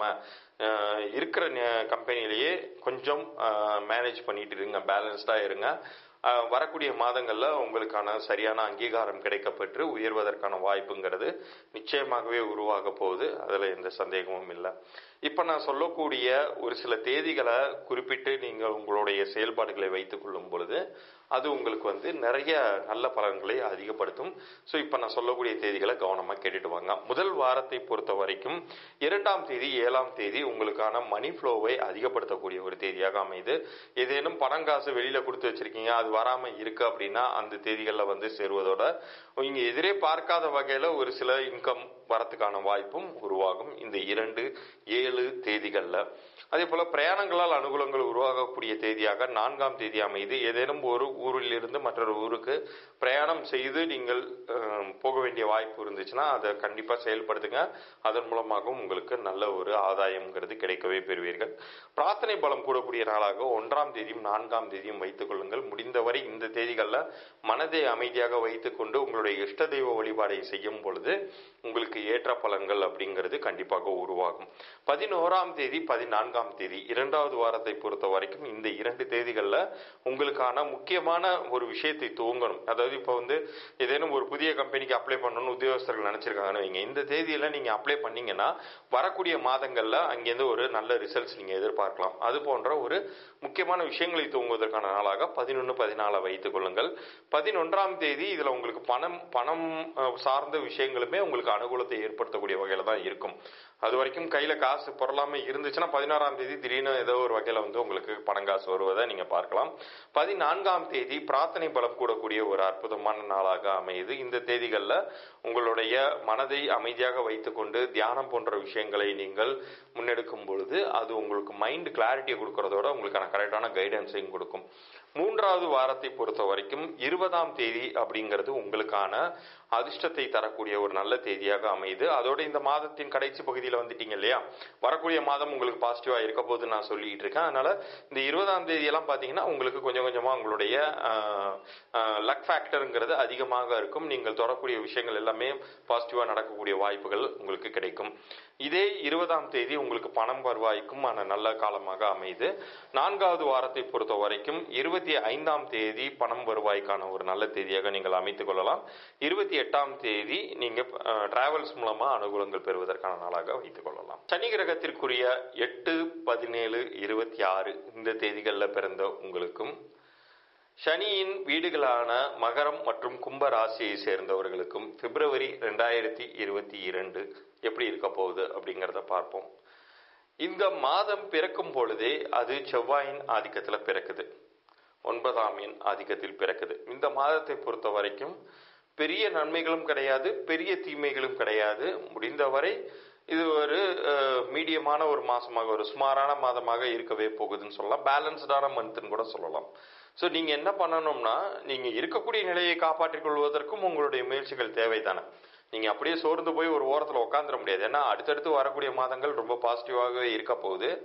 இருக்கிற கம்பெனிலேயே கொஞ்சம் மேனேஜ் பண்ணிட்டு இருங்க, பேலன்ஸ்டா இருங்க. வரக்கூடிய மாதங்கள்ல உங்களுக்கான சரியான அங்கீகாரம் கிடைக்கப்பெற்று உயர்வதற்கான வாய்ப்புங்கிறது நிச்சயமாகவே உருவாக போகுது. அதுல எந்த சந்தேகமும் இல்லை. இப்ப நான் சொல்லக்கூடிய ஒரு சில தேதிகளை குறிப்பிட்டு நீங்கள் உங்களுடைய செயல்பாடுகளை வைத்துக் கொள்ளும் பொழுது அது உங்களுக்கு வந்து நிறைய நல்ல பலன்களை அதிகப்படுத்தும். ஸோ இப்போ நான் சொல்லக்கூடிய தேதிகளை கவனமாக கேட்டுட்டு வாங்க. முதல் வாரத்தை பொறுத்த வரைக்கும் இரண்டாம் தேதி ஏழாம் தேதி உங்களுக்கான மணி ஃப்ளோவை அதிகப்படுத்தக்கூடிய ஒரு தேதியாக அமைது. ஏதேனும் பணம் காசு வெளியில கொடுத்து வச்சிருக்கீங்க, அது வராமல் இருக்கு அப்படின்னா அந்த தேதிகளில் வந்து சேருவதோட இங்க எதிரே பார்க்காத வகையில ஒரு சில இன்கம் வரத்துக்கான வாய்ப்பும் உருவாகும் இந்த இரண்டு ஏழு தேதிகள்ல. அதே போல பிரயாணங்களால் அனுகூலங்கள் உருவாகக்கூடிய தேதியாக நான்காம் தேதி அமைது. ஏதேனும் ஒரு ஊரில் இருந்து மற்றொரு ஊருக்கு பிரயாணம் செய்து நீங்கள் போக வேண்டிய வாய்ப்பு இருந்துச்சுன்னா அதை கண்டிப்பா செயல்படுத்துங்க. அதன் மூலமாகவும் உங்களுக்கு நல்ல ஒரு ஆதாயம்ங்கிறது கிடைக்கவே பெறுவீர்கள். பிரார்த்தனை பலம் கூடக்கூடிய நாளாக ஒன்றாம் தேதியும் நான்காம் தேதியும் வைத்துக் கொள்ளுங்கள். முடிந்தவரை இந்த தேதிகள்ல மனதை அமைதியாக வைத்துக் கொண்டு உங்களுடைய இஷ்ட தெய்வ வழிபாடை செய்யும் பொழுது உங்களுக்கு ஏற்ற பலன்கள் அப்படிங்கிறது கண்டிப்பாக உருவாகும். பதினோராம் தேதி பதினான்காம் தேதி இரண்டாவது வாரத்தை பொறுத்த வரைக்கும் இந்த இரண்டு தேதிகள்ல உங்களுக்கான முக்கியமான ஒரு விஷயத்தை துவங்கணும். அதாவது இப்ப வந்து ஏதேனும் ஒரு புதிய கம்பெனிக்கு அப்ளை பண்ணணும்னு உத்தியோகஸ்தர்கள் நினைச்சிருக்காங்கன்னு வைங்க. இந்த தேதியில நீங்க அப்ளை பண்ணீங்கன்னா வரக்கூடிய மாதங்கள்ல அங்கிருந்து ஒரு நல்ல ரிசல்ட்ஸ் நீங்க எதிர்பார்க்கலாம். அது போன்ற ஒரு முக்கியமான விஷயங்களை துவங்குவதற்கான நாளாக பதினொன்னு பதினாலு வைத்துக் கொள்ளுங்கள். பதினொன்றாம் தேதி இதுல உங்களுக்கு பணம் பணம் சார்ந்த விஷயங்களுமே உங்களுக்கு அனுகூலத்தை ஏற்படுத்தக்கூடிய வகையில தான் இருக்கும். அது வரைக்கும் கையில காசு பொருளாம இருந்துச்சுன்னா பதினாறாம் தேதி திடீர்னு ஏதோ ஒரு வகையில வந்து உங்களுக்கு பணம் காசு வருவதை நீங்க பார்க்கலாம். பதினான்காம் தேதி பிரார்த்தனை பலம் கூடக்கூடிய ஒரு அற்புதமான நாளாக அமையுது. இந்த தேதிகள்ல உங்களுடைய மனதை அமைதியாக வைத்துக்கொண்டு தியானம் போன்ற விஷயங்களை நீங்கள் முன்னெடுக்கும் பொழுது அது உங்களுக்கு மைண்ட் கிளாரிட்டியை கொடுக்கறதோட உங்களுக்கான கரெக்டான கைடன்ஸையும் கொடுக்கும். மூன்றாவது வாரத்தை பொறுத்த வரைக்கும் இருபதாம் தேதி அப்படிங்கிறது உங்களுக்கான அதிர்ஷ்டத்தை தரக்கூடிய ஒரு நல்ல தேதியாக அமையுது. அதோட இந்த மாதத்தின் கடைசி பகுதியில் வந்துட்டீங்க இல்லையா, வரக்கூடிய மாதம் உங்களுக்கு பாசிட்டிவா இருக்க போது நான் சொல்லிட்டு இருக்கேன். அதனால இந்த இருபதாம் தேதி எல்லாம் பாத்தீங்கன்னா உங்களுக்கு கொஞ்சம் கொஞ்சமா உங்களுடைய லக் ஃபேக்டருங்கிறது அதிகமாக இருக்கும். நீங்கள் தொடரக்கூடிய விஷயங்கள் எல்லாமே பாசிட்டிவா நடக்கக்கூடிய வாய்ப்புகள் உங்களுக்கு கிடைக்கும். இதே இருபதாம் தேதி உங்களுக்கு பணம் வருவாய்க்கும் நல்ல காலமாக அமையுது. நான்காவது வாரத்தை பொறுத்த வரைக்கும் இருபத்தி ஐந்தாம் தேதி பணம் வருவாய்க்கான ஒரு நல்ல தேதியாக நீங்கள் அமைத்துக் கொள்ளலாம். இருபத்தி எட்டாம் தேதி நீங்க டிராவல்ஸ் மூலமா அனுகூலங்கள் பெறுவதற்கான நாளாக வைத்துக் கொள்ளலாம். சனி கிரகத்திற்குரிய எட்டு பதினேழு இருபத்தி ஆறு இந்த தேதிகளில் பிறந்த உங்களுக்கும் சனியின் வீடுகளான மகரம் மற்றும் கும்ப ராசியை சேர்ந்தவர்களுக்கும் பிப்ரவரி ரெண்டாயிரத்தி இருபத்தி இரண்டு எப்படி இருக்க போகுது அப்படிங்கிறத பார்ப்போம். இந்த மாதம் பிறக்கும் பொழுதே அது செவ்வாயின் ஆதிக்கத்துல பிறக்குது, ஒன்பதாம் எண் ஆதிக்கத்தில் பிறக்குது. இந்த மாதத்தை பொறுத்த வரைக்கும் பெரிய நன்மைகளும் கிடையாது, பெரிய தீமைகளும் கிடையாது. முடிந்தவரை இது ஒரு மீடியமான ஒரு மாசமாக, ஒரு சுமாரான மாதமாக இருக்கவே போகுதுன்னு சொல்லலாம். பேலன்ஸ்டான மந்த்னு கூட சொல்லலாம். ஸோ நீங்க என்ன பண்ணணும்னா, நீங்க இருக்கக்கூடிய நிலையை காப்பாற்றிக் கொள்வதற்கும் உங்களுடைய முயற்சிகள் தேவைதானே. நீங்க அப்படியே சோர்ந்து போய் ஒரு ஓரத்துல உட்காந்துட முடியாது. ஏன்னா அடுத்தடுத்து வரக்கூடிய மாதங்கள் ரொம்ப பாசிட்டிவாகவே இருக்க போகுது.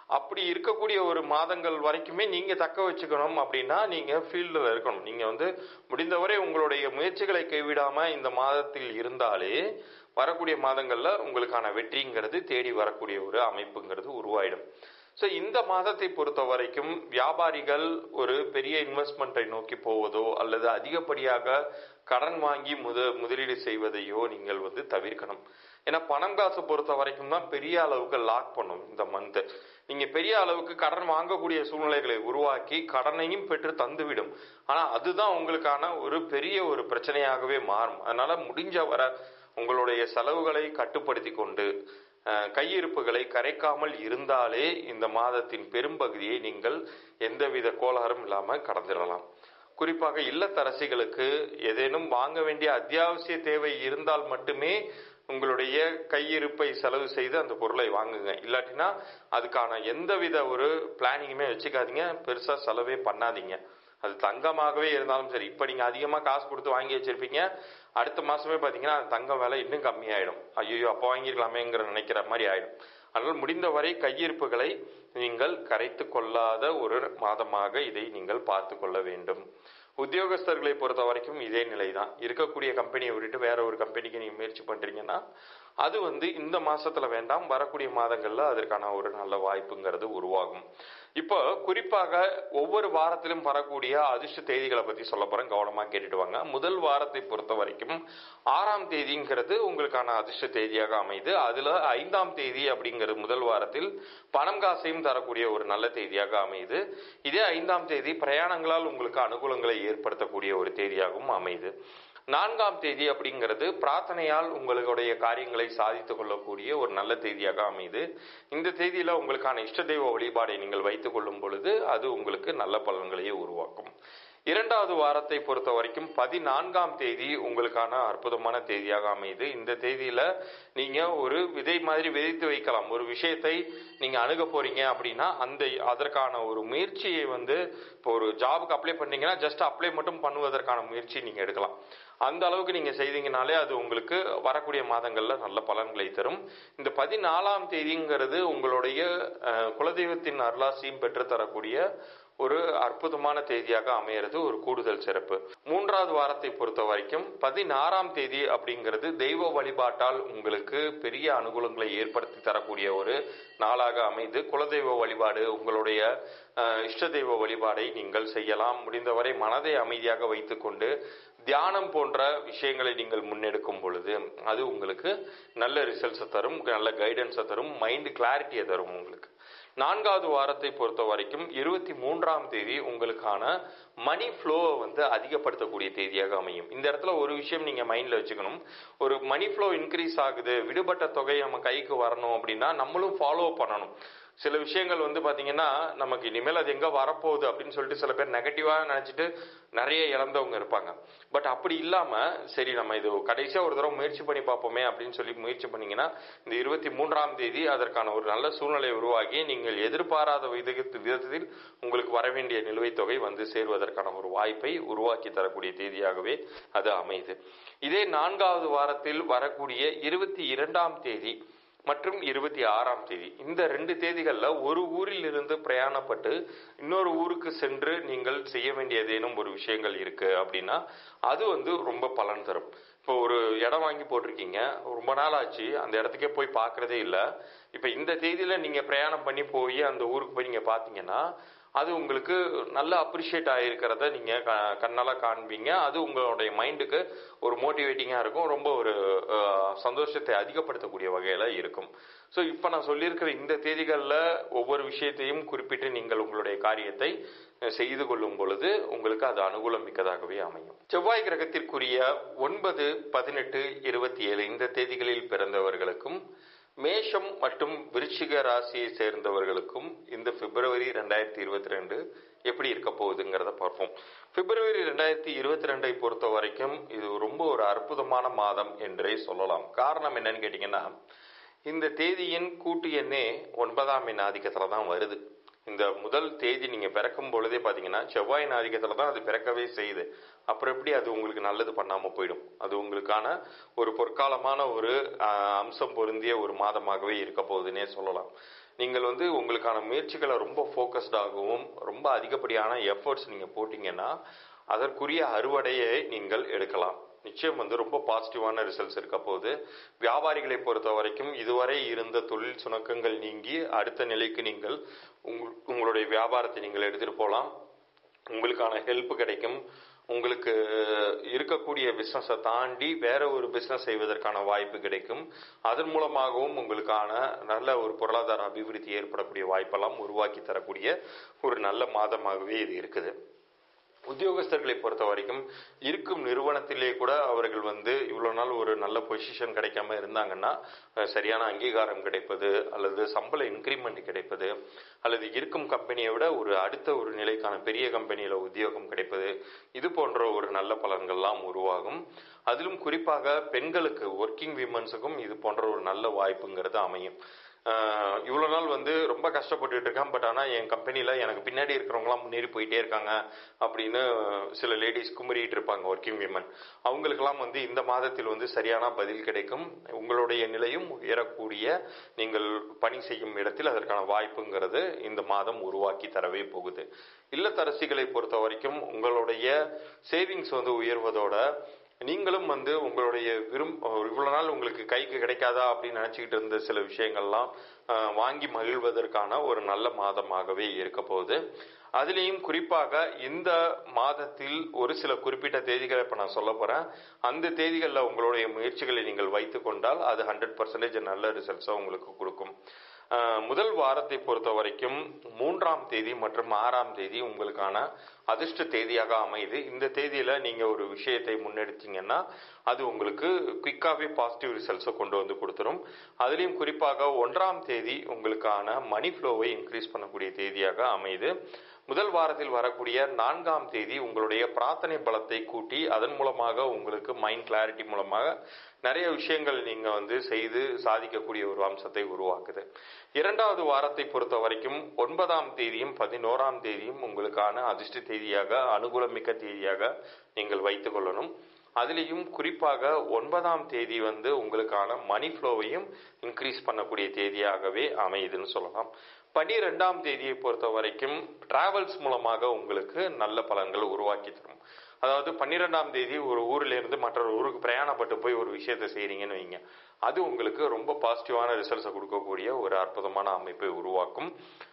அப்படி இருக்கக்கூடிய ஒரு மாதங்கள் வரைக்குமே நீங்க தக்க வச்சுக்கணும் அப்படின்னா நீங்க ஃபீல்டில் இருக்கணும். நீங்க வந்து முடிந்தவரை உங்களுடைய முயற்சிகளை கைவிடாம இந்த மாதத்தில் இருந்தாலே வரக்கூடிய மாதங்கள்ல உங்களுக்கான வெற்றிங்கிறது தேடி வரக்கூடிய ஒரு அமைப்புங்கிறது உருவாயிடும். ஸோ இந்த மாதத்தை பொறுத்த வரைக்கும் வியாபாரிகள் ஒரு பெரிய இன்வெஸ்ட்மெண்ட்டை நோக்கி போவதோ அல்லது அதிகப்படியாக கடன் வாங்கி முத முதலீடு செய்வதையோ நீங்கள் வந்து தவிர்க்கணும். ஏன்னா பணம் காசு பொறுத்த வரைக்கும் தான் பெரிய அளவுக்கு லாக் பண்ணும் இந்த மந்த். நீங்க பெரிய அளவுக்கு கடன் வாங்கக்கூடிய சூழ்நிலைகளை உருவாக்கி கடனையும் பெற்று தந்துவிடும். ஆனா அதுதான் உங்களுக்கான ஒரு பெரிய ஒரு பிரச்சனையாகவே மாறும். அதனால முடிஞ்ச வர உங்களுடைய செலவுகளை கட்டுப்படுத்தி கொண்டு கையிருப்புகளை கரைக்காமல் இருந்தாலே இந்த மாதத்தின் பெரும்பகுதியை நீங்கள் எந்தவித கோளாறும் இல்லாம கடந்துடலாம். குறிப்பாக இல்லத்தரசிகளுக்கு ஏதேனும் வாங்க வேண்டிய அத்தியாவசிய தேவை இருந்தால் மட்டுமே உங்களுடைய கையிருப்பை செலவு செய்து அந்த பொருளை வாங்குங்க. இல்லாட்டினா அதுக்கான எந்தவித ஒரு பிளானிங்குமே வச்சுக்காதீங்க, பெருசா செலவே பண்ணாதீங்க. அது தங்கமாகவே இருந்தாலும் சரி. இப்ப நீங்க அதிகமா காசு கொடுத்து வாங்கி வச்சிருப்பீங்க, அடுத்த மாசமே பாத்தீங்கன்னா தங்கம் விலை இன்னும் கம்மியாயிடும். ஐயோ அப்ப வாங்கிருக்கலாமேங்கிற நினைக்கிற மாதிரி ஆயிடும். அதனால் முடிந்தவரை கையிருப்புகளை நீங்கள் கரைத்து கொள்ளாத ஒரு மாதமாக இதை நீங்கள் பார்த்து கொள்ள வேண்டும். உத்தியோகஸ்தர்களை பொறுத்த வரைக்கும் இதே நிலைதான். இருக்கக்கூடிய கம்பெனியை விட்டுட்டு வேற ஒரு கம்பெனிக்கு நீங்க முயற்சி பண்றீங்கன்னா அது வந்து இந்த மாசத்துல வேண்டாம், வரக்கூடிய மாதங்கள்ல அதற்கான ஒரு நல்ல வாய்ப்புங்கிறது உருவாகும். இப்போ குறிப்பாக ஒவ்வொரு வாரத்திலும் வரக்கூடிய அதிர்ஷ்ட தேதிகளை பத்தி சொல்ல போறேன், கவனமா கேட்டுட்டு வாங்க. முதல் வாரத்தை பொறுத்த வரைக்கும் ஆறாம் தேதிங்கிறது உங்களுக்கான அதிர்ஷ்ட தேதியாக அமைது. அதுல ஐந்தாம் தேதி அப்படிங்கிறது முதல் வாரத்தில் பணம் காசையும் தரக்கூடிய ஒரு நல்ல தேதியாக அமைது. இதே ஐந்தாம் தேதி பிரயாணங்களால் உங்களுக்கு அனுகூலங்களை ஏற்படுத்தக்கூடிய ஒரு தேதியாகவும் அமைது. நான்காம் தேதி அப்படிங்கிறது பிரார்த்தனையால் உங்களுடைய காரியங்களை சாதித்துக் கொள்ளக்கூடிய ஒரு நல்ல தேதியாக அமைது. இந்த தேதியில உங்களுக்கான இஷ்ட தெய்வ வழிபாடை நீங்கள் வைத்துக் கொள்ளும் பொழுது அது உங்களுக்கு நல்ல பலன்களையே உருவாக்கும். இரண்டாவது வாரத்தை பொறுத்த வரைக்கும் பதினான்காம் தேதி உங்களுக்கான அற்புதமான தேதியாக அமைது. இந்த தேதியில நீங்க ஒரு விதை மாதிரி விதைத்து வைக்கலாம். ஒரு விஷயத்தை நீங்க அணுக போறீங்க அப்படின்னா அந்த அதற்கான ஒரு முயற்சியை வந்து இப்போ ஒரு ஜாபுக்கு அப்ளை பண்ணீங்கன்னா ஜஸ்ட் அப்ளை மட்டும் பண்ணுவதற்கான முயற்சி நீங்க எடுக்கலாம். அந்த அளவுக்கு நீங்க செய்தீங்கனாலே அது உங்களுக்கு வரக்கூடிய மாதங்கள்ல நல்ல பலன்களை தரும். இந்த பதினாலாம் தேதிங்கிறது உங்களுடைய குலதெய்வத்தின் அருளாசியும் பெற்று தரக்கூடிய ஒரு அற்புதமான தேதியாக அமைகிறது, ஒரு கூடுதல் சிறப்பு. மூன்றாவது வாரத்தை பொறுத்த வரைக்கும் பதினாறாம் தேதி அப்படிங்கிறது தெய்வ வழிபாட்டால் உங்களுக்கு பெரிய அனுகூலங்களை ஏற்படுத்தி தரக்கூடிய ஒரு நாளாக அமைந்து குலதெய்வ வழிபாடு, உங்களுடைய இஷ்ட தெய்வ வழிபாடை நீங்கள் செய்யலாம். முடிந்தவரை மனதை அமைதியாக வைத்துக்கொண்டு தியானம் போன்ற விஷயங்களை நீங்கள் முன்னெடுக்கும் பொழுது அது உங்களுக்கு நல்ல ரிசல்ட்ஸை தரும், நல்ல கைடன்ஸை தரும், மைண்ட் கிளாரிட்டியை தரும் உங்களுக்கு. நான்காவது வாரத்தை பொறுத்த வரைக்கும் இருபத்தி மூன்றாம் தேதி உங்களுக்கான மணி ஃப்ளோவை வந்து அதிகப்படுத்தக்கூடிய தேதியாக அமையும். இந்த இடத்துல ஒரு விஷயம் நீங்க மைண்ட்ல வச்சுக்கணும். ஒரு மணி ஃப்ளோ இன்க்ரீஸ் ஆகுது, விடுபட்ட தொகை நம்ம கைக்கு வரணும் அப்படின்னா நம்மளும் ஃபாலோ பண்ணணும். சில விஷயங்கள் வந்து பாத்தீங்கன்னா நமக்கு இனிமேல் அது எங்க வரப்போகுது அப்படின்னு சொல்லிட்டு சில பேர் நெகட்டிவா நினைச்சிட்டு நிறைய இழந்தவங்க இருப்பாங்க. பட் அப்படி இல்லாம சரி நம்ம இது கடைசியா ஒரு தடவை முயற்சி பண்ணி பார்ப்போமே அப்படின்னு சொல்லி முயற்சி பண்ணீங்கன்னா இந்த இருபத்தி மூன்றாம் தேதி அதற்கான ஒரு நல்ல சூழ்நிலை உருவாகி நீங்கள் எதிர்பாராத விதத்தில் உங்களுக்கு வர வேண்டிய நிலுவைத் தொகை வந்து சேர்வதற்கான ஒரு வாய்ப்பை உருவாக்கி தரக்கூடிய தேதியாகவே அது அமைது. இதே நான்காவது வாரத்தில் வரக்கூடிய இருபத்தி இரண்டாம் தேதி மற்றும் இருபத்தி ஆறாம் தேதி, இந்த ரெண்டு தேதிகள்ல ஒரு ஊரில் இருந்து பிரயாணப்பட்டு இன்னொரு ஊருக்கு சென்று நீங்கள் செய்ய வேண்டிய ஏதேனும் ஒரு விஷயங்கள் இருக்கு அப்படின்னா அது வந்து ரொம்ப பலன் தரும். இப்போ ஒரு இடம் வாங்கி போட்டிருக்கீங்க, ரொம்ப நாள் ஆச்சு, அந்த இடத்துக்கே போய் பார்க்கறதே இல்லை. இப்ப இந்த தேதியில நீங்க பிரயாணம் பண்ணி போய் அந்த ஊருக்கு போய் நீங்க பாத்தீங்கன்னா அது உங்களுக்கு நல்ல அப்ரிஷியேட் ஆகிருக்கிறத நீங்க கண்ணால காண்பீங்க. அது உங்களுடைய மைண்டுக்கு ஒரு மோட்டிவேட்டிங்கா இருக்கும், ரொம்ப ஒரு சந்தோஷத்தை அதிகப்படுத்தக்கூடிய வகையில இருக்கும். ஸோ இப்போ நான் சொல்லியிருக்கிற இந்த தேதிகளில் ஒவ்வொரு விஷயத்தையும் குறிப்பிட்டு நீங்கள் உங்களுடைய காரியத்தை செய்து கொள்ளும் பொழுது உங்களுக்கு அது அனுகூலம் மிக்கதாகவே அமையும். செவ்வாய் கிரகத்திற்குரிய ஒன்பது பதினெட்டு இருபத்தி ஏழு இந்த தேதிகளில் பிறந்தவர்களுக்கும் மேஷம் மற்றும் விருச்சிக ராசியை சேர்ந்தவர்களுக்கும் இந்த பிப்ரவரி ரெண்டாயிரத்தி இருபத்தி ரெண்டு எப்படி இருக்க போகுதுங்கிறத பார்ப்போம். பிப்ரவரி ரெண்டாயிரத்தி இருபத்தி ரெண்டை பொறுத்த வரைக்கும் இது ரொம்ப ஒரு அற்புதமான மாதம் என்றே சொல்லலாம். காரணம் என்னன்னு கேட்டீங்கன்னா இந்த தேதியின் கூட்டு எண்ணே ஒன்பதாம் எண் ஆதிக்கத்துல தான் வருது. இந்த முதல் தேதி நீங்க பிறக்கும் பொழுதே பாத்தீங்கன்னா செவ்வாயின் ஆதிக்கத்துல தான் அது பிறக்கவே செய்யுது. அப்புறம் எப்படி அது உங்களுக்கு நல்லது பண்ணாம போயிடும்? அது உங்களுக்கான ஒரு பொற்காலமான ஒரு அம்சம் பொருந்திய ஒரு மாதமாகவே இருக்க போகுதுன்னே சொல்லலாம். நீங்கள் வந்து உங்களுக்கான முயற்சிகளை ரொம்ப ஃபோக்கஸ்டாகவும் ரொம்ப அதிகப்படியான எஃபர்ட்ஸ் நீங்கள் போட்டிங்கன்னா அதற்குரிய அறுவடையை நீங்கள் எடுக்கலாம். நிச்சயம் வந்து ரொம்ப பாசிட்டிவான ரிசல்ட்ஸ் இருக்க போது. வியாபாரிகளை பொறுத்த வரைக்கும் இதுவரை இருந்த தொழில் சுணக்கங்கள் நீங்கி அடுத்த நிலைக்கு நீங்கள் உங்களுடைய வியாபாரத்தை நீங்கள் எடுத்துகிட்டு போகலாம். உங்களுக்கான ஹெல்ப் கிடைக்கும். உங்களுக்கு இருக்கக்கூடிய பிஸ்னஸை தாண்டி வேற ஒரு பிஸ்னஸ் செய்வதற்கான வாய்ப்பு கிடைக்கும். அதன் மூலமாகவும் உங்களுக்கான நல்ல ஒரு பொருளாதார அபிவிருத்தி ஏற்படக்கூடிய வாய்ப்பெல்லாம் உருவாக்கி தரக்கூடிய ஒரு நல்ல மாதமாகவே இது இருக்குது. உத்தியோகஸ்தர்களை பொறுத்த வரைக்கும் இருக்கும் நிறுவனத்திலே கூட அவர்கள் வந்து இவ்வளோ நாள் ஒரு நல்ல பொசிஷன் கிடைக்காம இருந்தாங்கன்னா சரியான அங்கீகாரம் கிடைப்பது, அல்லது சம்பள இன்க்ரிமெண்ட் கிடைப்பது, அல்லது இருக்கும் கம்பெனியை விட ஒரு அடுத்த ஒரு நிலைக்கான பெரிய கம்பெனியில் உத்தியோகம் கிடைப்பது, இது போன்ற ஒரு நல்ல பலன்கள்லாம் உருவாகும். அதிலும் குறிப்பாக பெண்களுக்கு, ஒர்க்கிங் விமன்ஸுக்கும் இது போன்ற ஒரு நல்ல வாய்ப்புங்கிறது அமையும். இவ்வளோ நாள் வந்து ரொம்ப கஷ்டப்பட்டு இருக்கேன், பட் ஆனால் என் கம்பெனியில் எனக்கு பின்னாடி இருக்கிறவங்களாம் முன்னேறி போயிட்டே இருக்காங்க அப்படின்னு சில லேடிஸ் குமரிட்டு இருப்பாங்க, ஒர்க்கிங் விமன். அவங்களுக்கெல்லாம் வந்து இந்த மாதத்தில் வந்து சரியான பதில் கிடைக்கும். உங்களுடைய நிலையும் உயரக்கூடிய, நீங்கள் பணி செய்யும் இடத்தில் அதற்கான வாய்ப்புங்கிறது இந்த மாதம் உருவாக்கி தரவே போகுது. இல்லத்தரசிகளை பொறுத்த வரைக்கும் உங்களுடைய சேவிங்ஸ் வந்து உயர்வதோட நீங்களும் வந்து உங்களுடைய விரும் இவ்வளவு நாள் உங்களுக்கு கைக்கு கிடைக்காதா அப்படின்னு நினைச்சுக்கிட்டு இருந்த சில விஷயங்கள்லாம் வாங்கி மகிழ்வதற்கான ஒரு நல்ல மாதமாகவே இருக்க போகுது. அதுலேயும் குறிப்பாக இந்த மாதத்தில் ஒரு சில குறிப்பிட்ட தேதிகளை இப்போ நான் சொல்ல போறேன். அந்த தேதிகளில் உங்களுடைய முயற்சிகளை நீங்கள் வைத்து கொண்டால் அது ஹண்ட்ரட் பர்சன்டேஜ் நல்ல ரிசல்ட்ஸை உங்களுக்கு கொடுக்கும். முதல் வாரத்தை பொறுத்த வரைக்கும் மூன்றாம் தேதி மற்றும் ஆறாம் தேதி உங்களுக்கான அதிர்ஷ்ட தேதியாக அமையுது. இந்த தேதியில நீங்க ஒரு விஷயத்தை முன்னெடுத்தீங்கன்னா அது உங்களுக்கு குயிக்காவே பாசிட்டிவ் ரிசல்ட்ஸை கொண்டு வந்து கொடுத்துரும். அதுலேயும் குறிப்பாக ஒன்றாம் தேதி உங்களுக்கான மணி ஃப்ளோவை இன்க்ரீஸ் பண்ணக்கூடிய தேதியாக அமையுது. முதல் வாரத்தில் வரக்கூடிய நான்காம் தேதி உங்களுடைய பிரார்த்தனை பலத்தை கூட்டி அதன் மூலமாக உங்களுக்கு மைண்ட் கிளாரிட்டி மூலமாக நிறைய விஷயங்கள் நீங்க வந்து செய்து சாதிக்கக்கூடிய ஒரு அம்சத்தை உருவாக்குது. இரண்டாவது வாரத்தை பொறுத்த வரைக்கும் ஒன்பதாம் தேதியும் பதினோராம் தேதியும் உங்களுக்கான அதிர்ஷ்ட தேதியாக, அனுகூலமிக்க தேதியாக நீங்கள் வைத்துக் கொள்ளணும். அதுலேயும் குறிப்பாக ஒன்பதாம் தேதி வந்து உங்களுக்கான மணி ஃப்ளோவையும் இன்க்ரீஸ் பண்ணக்கூடிய தேதியாகவே அமையுதுன்னு சொல்லலாம். பனிரெண்டாம் தேதியை பொறுத்த வரைக்கும் டிராவல்ஸ் மூலமாக உங்களுக்கு நல்ல பலன்கள் உருவாக்கி தரும். அதாவது பன்னிரெண்டாம் தேதி ஒரு ஊர்ல இருந்து மற்றொரு ஊருக்கு பிரயாணப்பட்டு போய் ஒரு விஷயத்தை செய்றீங்கன்னு வைங்க, அது உங்களுக்கு ரொம்ப பாசிட்டிவான ரிசல்ட்ஸை கொடுக்கக்கூடிய ஒரு அற்புதமான அமைப்பை உருவாக்கும்.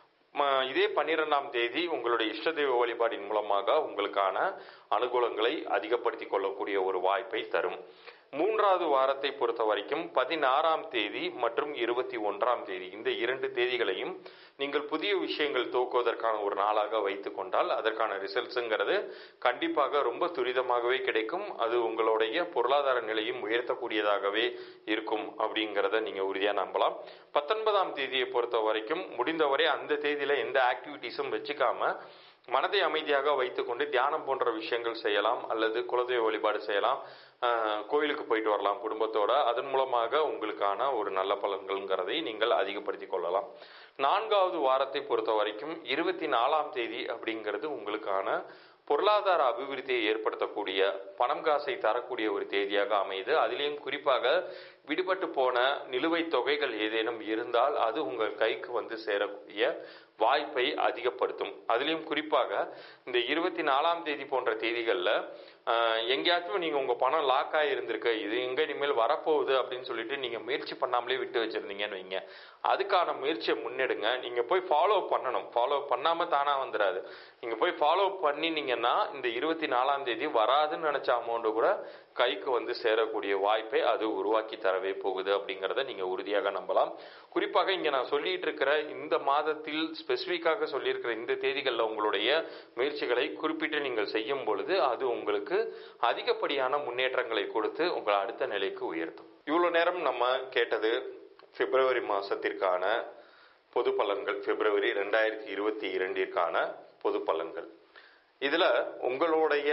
இதே பன்னிரெண்டாம் தேதி உங்களுடைய இஷ்ட தெய்வ வழிபாடின் மூலமாக உங்களுக்கான அனுகூலங்களை அதிகப்படுத்தி கொள்ளக்கூடிய ஒரு வாய்ப்பை தரும். மூன்றாவது வாரத்தை பொறுத்த வரைக்கும் பதினாறாம் தேதி மற்றும் இருபத்தி ஒன்றாம் தேதி இந்த இரண்டு தேதிகளையும் நீங்கள் புதிய விஷயங்கள் துவக்குவதற்கான ஒரு நாளாக வைத்துக் கொண்டால் அதற்கான ரிசல்ட்ஸுங்கிறது கண்டிப்பாக ரொம்ப துரிதமாகவே கிடைக்கும். அது உங்களுடைய பொருளாதார நிலையும் உயர்த்தக்கூடியதாகவே இருக்கும் அப்படிங்கிறத நீங்க உறுதியா நம்பலாம். பத்தொன்பதாம் தேதியை பொறுத்த வரைக்கும் முடிந்தவரை அந்த தேதியில எந்த ஆக்டிவிட்டிஸும் வச்சுக்காம மனதை அமைதியாக வைத்துக்கொண்டு தியானம் போன்ற விஷயங்கள் செய்யலாம், அல்லது குலதெய்வ வழிபாடு செய்யலாம், கோயிலுக்கு போயிட்டு வரலாம் குடும்பத்தோட. அதன் மூலமாக உங்களுக்கான ஒரு நல்ல பலன்கள்ங்கிறதை நீங்கள் அதிகப்படுத்தி கொள்ளலாம். நான்காவது வாரத்தை பொறுத்த வரைக்கும் இருபத்தி நாலாம் தேதி அப்படிங்கிறது உங்களுக்கான பொருளாதார அபிவிருத்தியை ஏற்படுத்தக்கூடிய, பணம் காசை தரக்கூடிய ஒரு தேதியாக அமையுது. அதிலேயும் குறிப்பாக விடுபட்டு போன நிலுவைத் தொகைகள் ஏதேனும் இருந்தால் அது உங்கள் கைக்கு வந்து சேரக்கூடிய வாய்ப்பை அதிகப்படுத்தும். அதுலேயும் குறிப்பாக இந்த இருபத்தி நாலாம் தேதி போன்ற தேதிகளில் எங்கேயாச்சும் நீங்க உங்க பணம் லாக் ஆகிருந்திருக்கு, இது எங்க இனிமேல் வரப்போகுது அப்படின்னு சொல்லிட்டு நீங்க முயற்சி பண்ணாமலே விட்டு வச்சிருந்தீங்கன்னு வைங்க, அதுக்கான முயற்சியை முன்னெடுங்க. நீங்க போய் ஃபாலோ பண்ணணும். ஃபாலோ பண்ணாம தானா வந்துடாது. நீங்க போய் ஃபாலோ பண்ணினீங்கன்னா இந்த இருபத்தி நாலாம் தேதி வராதுன்னு நினைச்ச அமௌண்ட் கூட கைக்கு வந்து சேரக்கூடிய வாய்ப்பை அது உருவாக்கி தரவே போகுது அப்படிங்கிறத நீங்க உறுதியாக நம்பலாம். குறிப்பாக இங்க நான் சொல்லிட்டு இருக்கிற இந்த மாதத்தில் ஸ்பெசிபிக்காக சொல்லியிருக்கிற இந்த தேதிகளில் உங்களுடைய முயற்சிகளை குறிப்பிட்டு நீங்கள் செய்யும் பொழுது அது உங்களுக்கு அதிகப்படியான முன்னேற்றங்களை கொடுத்து உங்களை அடுத்த நிலைக்கு உயர்த்தும். இவ்வளவு நேரம் நம்ம கேட்டது பிப்ரவரி மாசத்திற்கான பொது பலன்கள், பிப்ரவரி ரெண்டாயிரத்தி இருபத்தி இரண்டிற்கான பொது பலன்கள். இதுல உங்களுடைய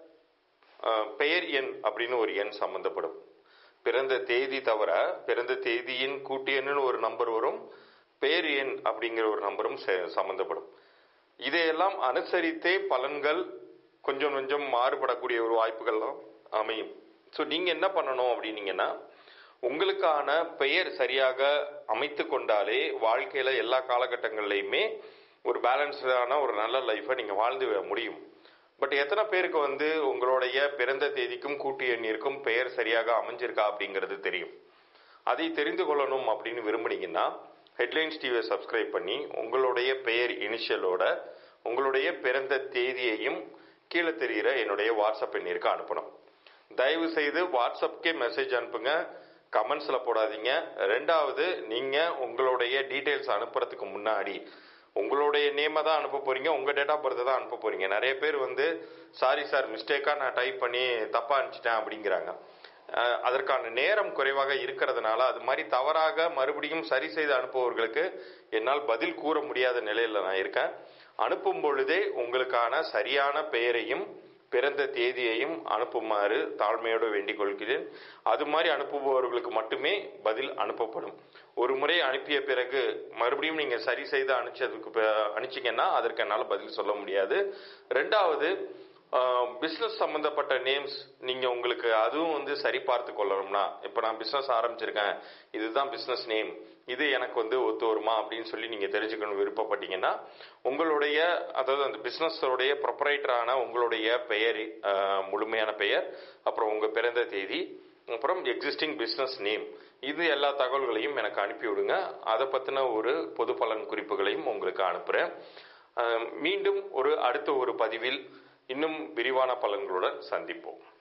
பெயர் எண் அப்படின்னு ஒரு எண் சம்பந்தப்படும். பிறந்த தேதி தவிர பிறந்த தேதியின் கூட்டு எண்ணுன்னு ஒரு நம்பர் வரும், பெயர் எண் அப்படிங்கிற ஒரு நம்பரும் சம்பந்தப்படும். இதையெல்லாம் அனுசரித்தே பலன்கள் கொஞ்சம் கொஞ்சம் மாறுபடக்கூடிய ஒரு வாய்ப்புகள்லாம் அமையும். ஸோ நீங்க என்ன பண்ணணும் அப்படின்னீங்கன்னா, உங்களுக்கான பெயர் சரியாக அமைத்து கொண்டாலே வாழ்க்கையில எல்லா காலகட்டங்கள்லையுமே ஒரு பேலன்ஸ்டான ஒரு நல்ல லைஃபை நீங்க வாழ்ந்து முடியும். பட் எத்தனை பேருக்கு வந்து உங்களுடைய பிறந்த தேதிக்கும் கூட்டு எண்ணிற்கும் பெயர் சரியாக அமைஞ்சிருக்கா அப்படிங்கிறது தெரியும். அதை தெரிந்து கொள்ளணும் அப்படின்னு விரும்புனீங்கன்னா ஹெட்லைன்ஸ் டிவியை சப்ஸ்கிரைப் பண்ணி உங்களுடைய பெயர் இனிஷியலோட உங்களுடைய பிறந்த தேதியையும் கீழே தெரிகிற என்னுடைய வாட்ஸ்அப் எண்ணிற்கு அனுப்பணும். தயவு செய்து வாட்ஸ்அப்கே மெசேஜ் அனுப்புங்க, கமெண்ட்ஸ்ல போடாதீங்க. ரெண்டாவது, நீங்க உங்களுடைய டீட்டெயில்ஸ் அனுப்புறதுக்கு முன்னாடி உங்களுடைய நேமை தான் அனுப்ப போறீங்க, உங்க டேட் ஆஃப் பர்த் தான் அனுப்ப போறீங்க. நிறைய பேர் வந்து சாரி சார் மிஸ்டேக்கா நான் டைப் பண்ணி தப்பா அனுப்பிச்சிட்டேன் அப்படிங்கிறாங்க. அதற்கான நேரம் குறைவாக இருக்கிறதுனால அது மாதிரி தவறாக மறுபடியும் சரி செய்து அனுப்புபவர்களுக்கு என்னால் பதில் கூற முடியாத நிலையில நான் இருக்கேன். அனுப்பும் பொழுதே உங்களுக்கான சரியான பெயரையும் பிறந்த தேதியையும் அனுப்புமாறு தாழ்மையோடு வேண்டிக் கொள்கிறேன். அது மாதிரி அனுப்புபவர்களுக்கு மட்டுமே பதில் அனுப்பப்படும். ஒரு முறை அனுப்பிய பிறகு மறுபடியும் நீங்க சரி செய்து அனுப்பிச்சதுக்கு அனுப்பிச்சிங்கன்னா அதற்கு என்னால் பதில் சொல்ல முடியாது. ரெண்டாவது, பிஸ்னஸ் சம்பந்தப்பட்ட நேம்ஸ் நீங்க உங்களுக்கு அதுவும் வந்து சரி பார்த்து கொள்ளணும்னா, இப்ப நான் பிசினஸ் ஆரம்பிச்சிருக்கேன், இதுதான் பிசினஸ் நேம், இது எனக்கு வந்து ஒத்து வருமா அப்படின்னு சொல்லி நீங்க தெரிஞ்சுக்கணும் விருப்பப்பட்டீங்கன்னா உங்களுடைய அதாவது அந்த பிசினஸோடைய ப்ரொப்ரைட்டரான உங்களுடைய பெயர், முழுமையான பெயர், அப்புறம் உங்க பிறந்த தேதி, அப்புறம் எக்ஸிஸ்டிங் பிசினஸ் நேம், இது எல்லா தகவல்களையும் எனக்கு அனுப்பி விடுங்க. அதை பத்தின ஒரு பொது பலன் குறிப்புகளையும் உங்களுக்கு அனுப்புறேன். மீண்டும் ஒரு அடுத்த ஒரு பதிவில் இன்னும் விரிவான பலன்களுடன் சந்திப்போம்.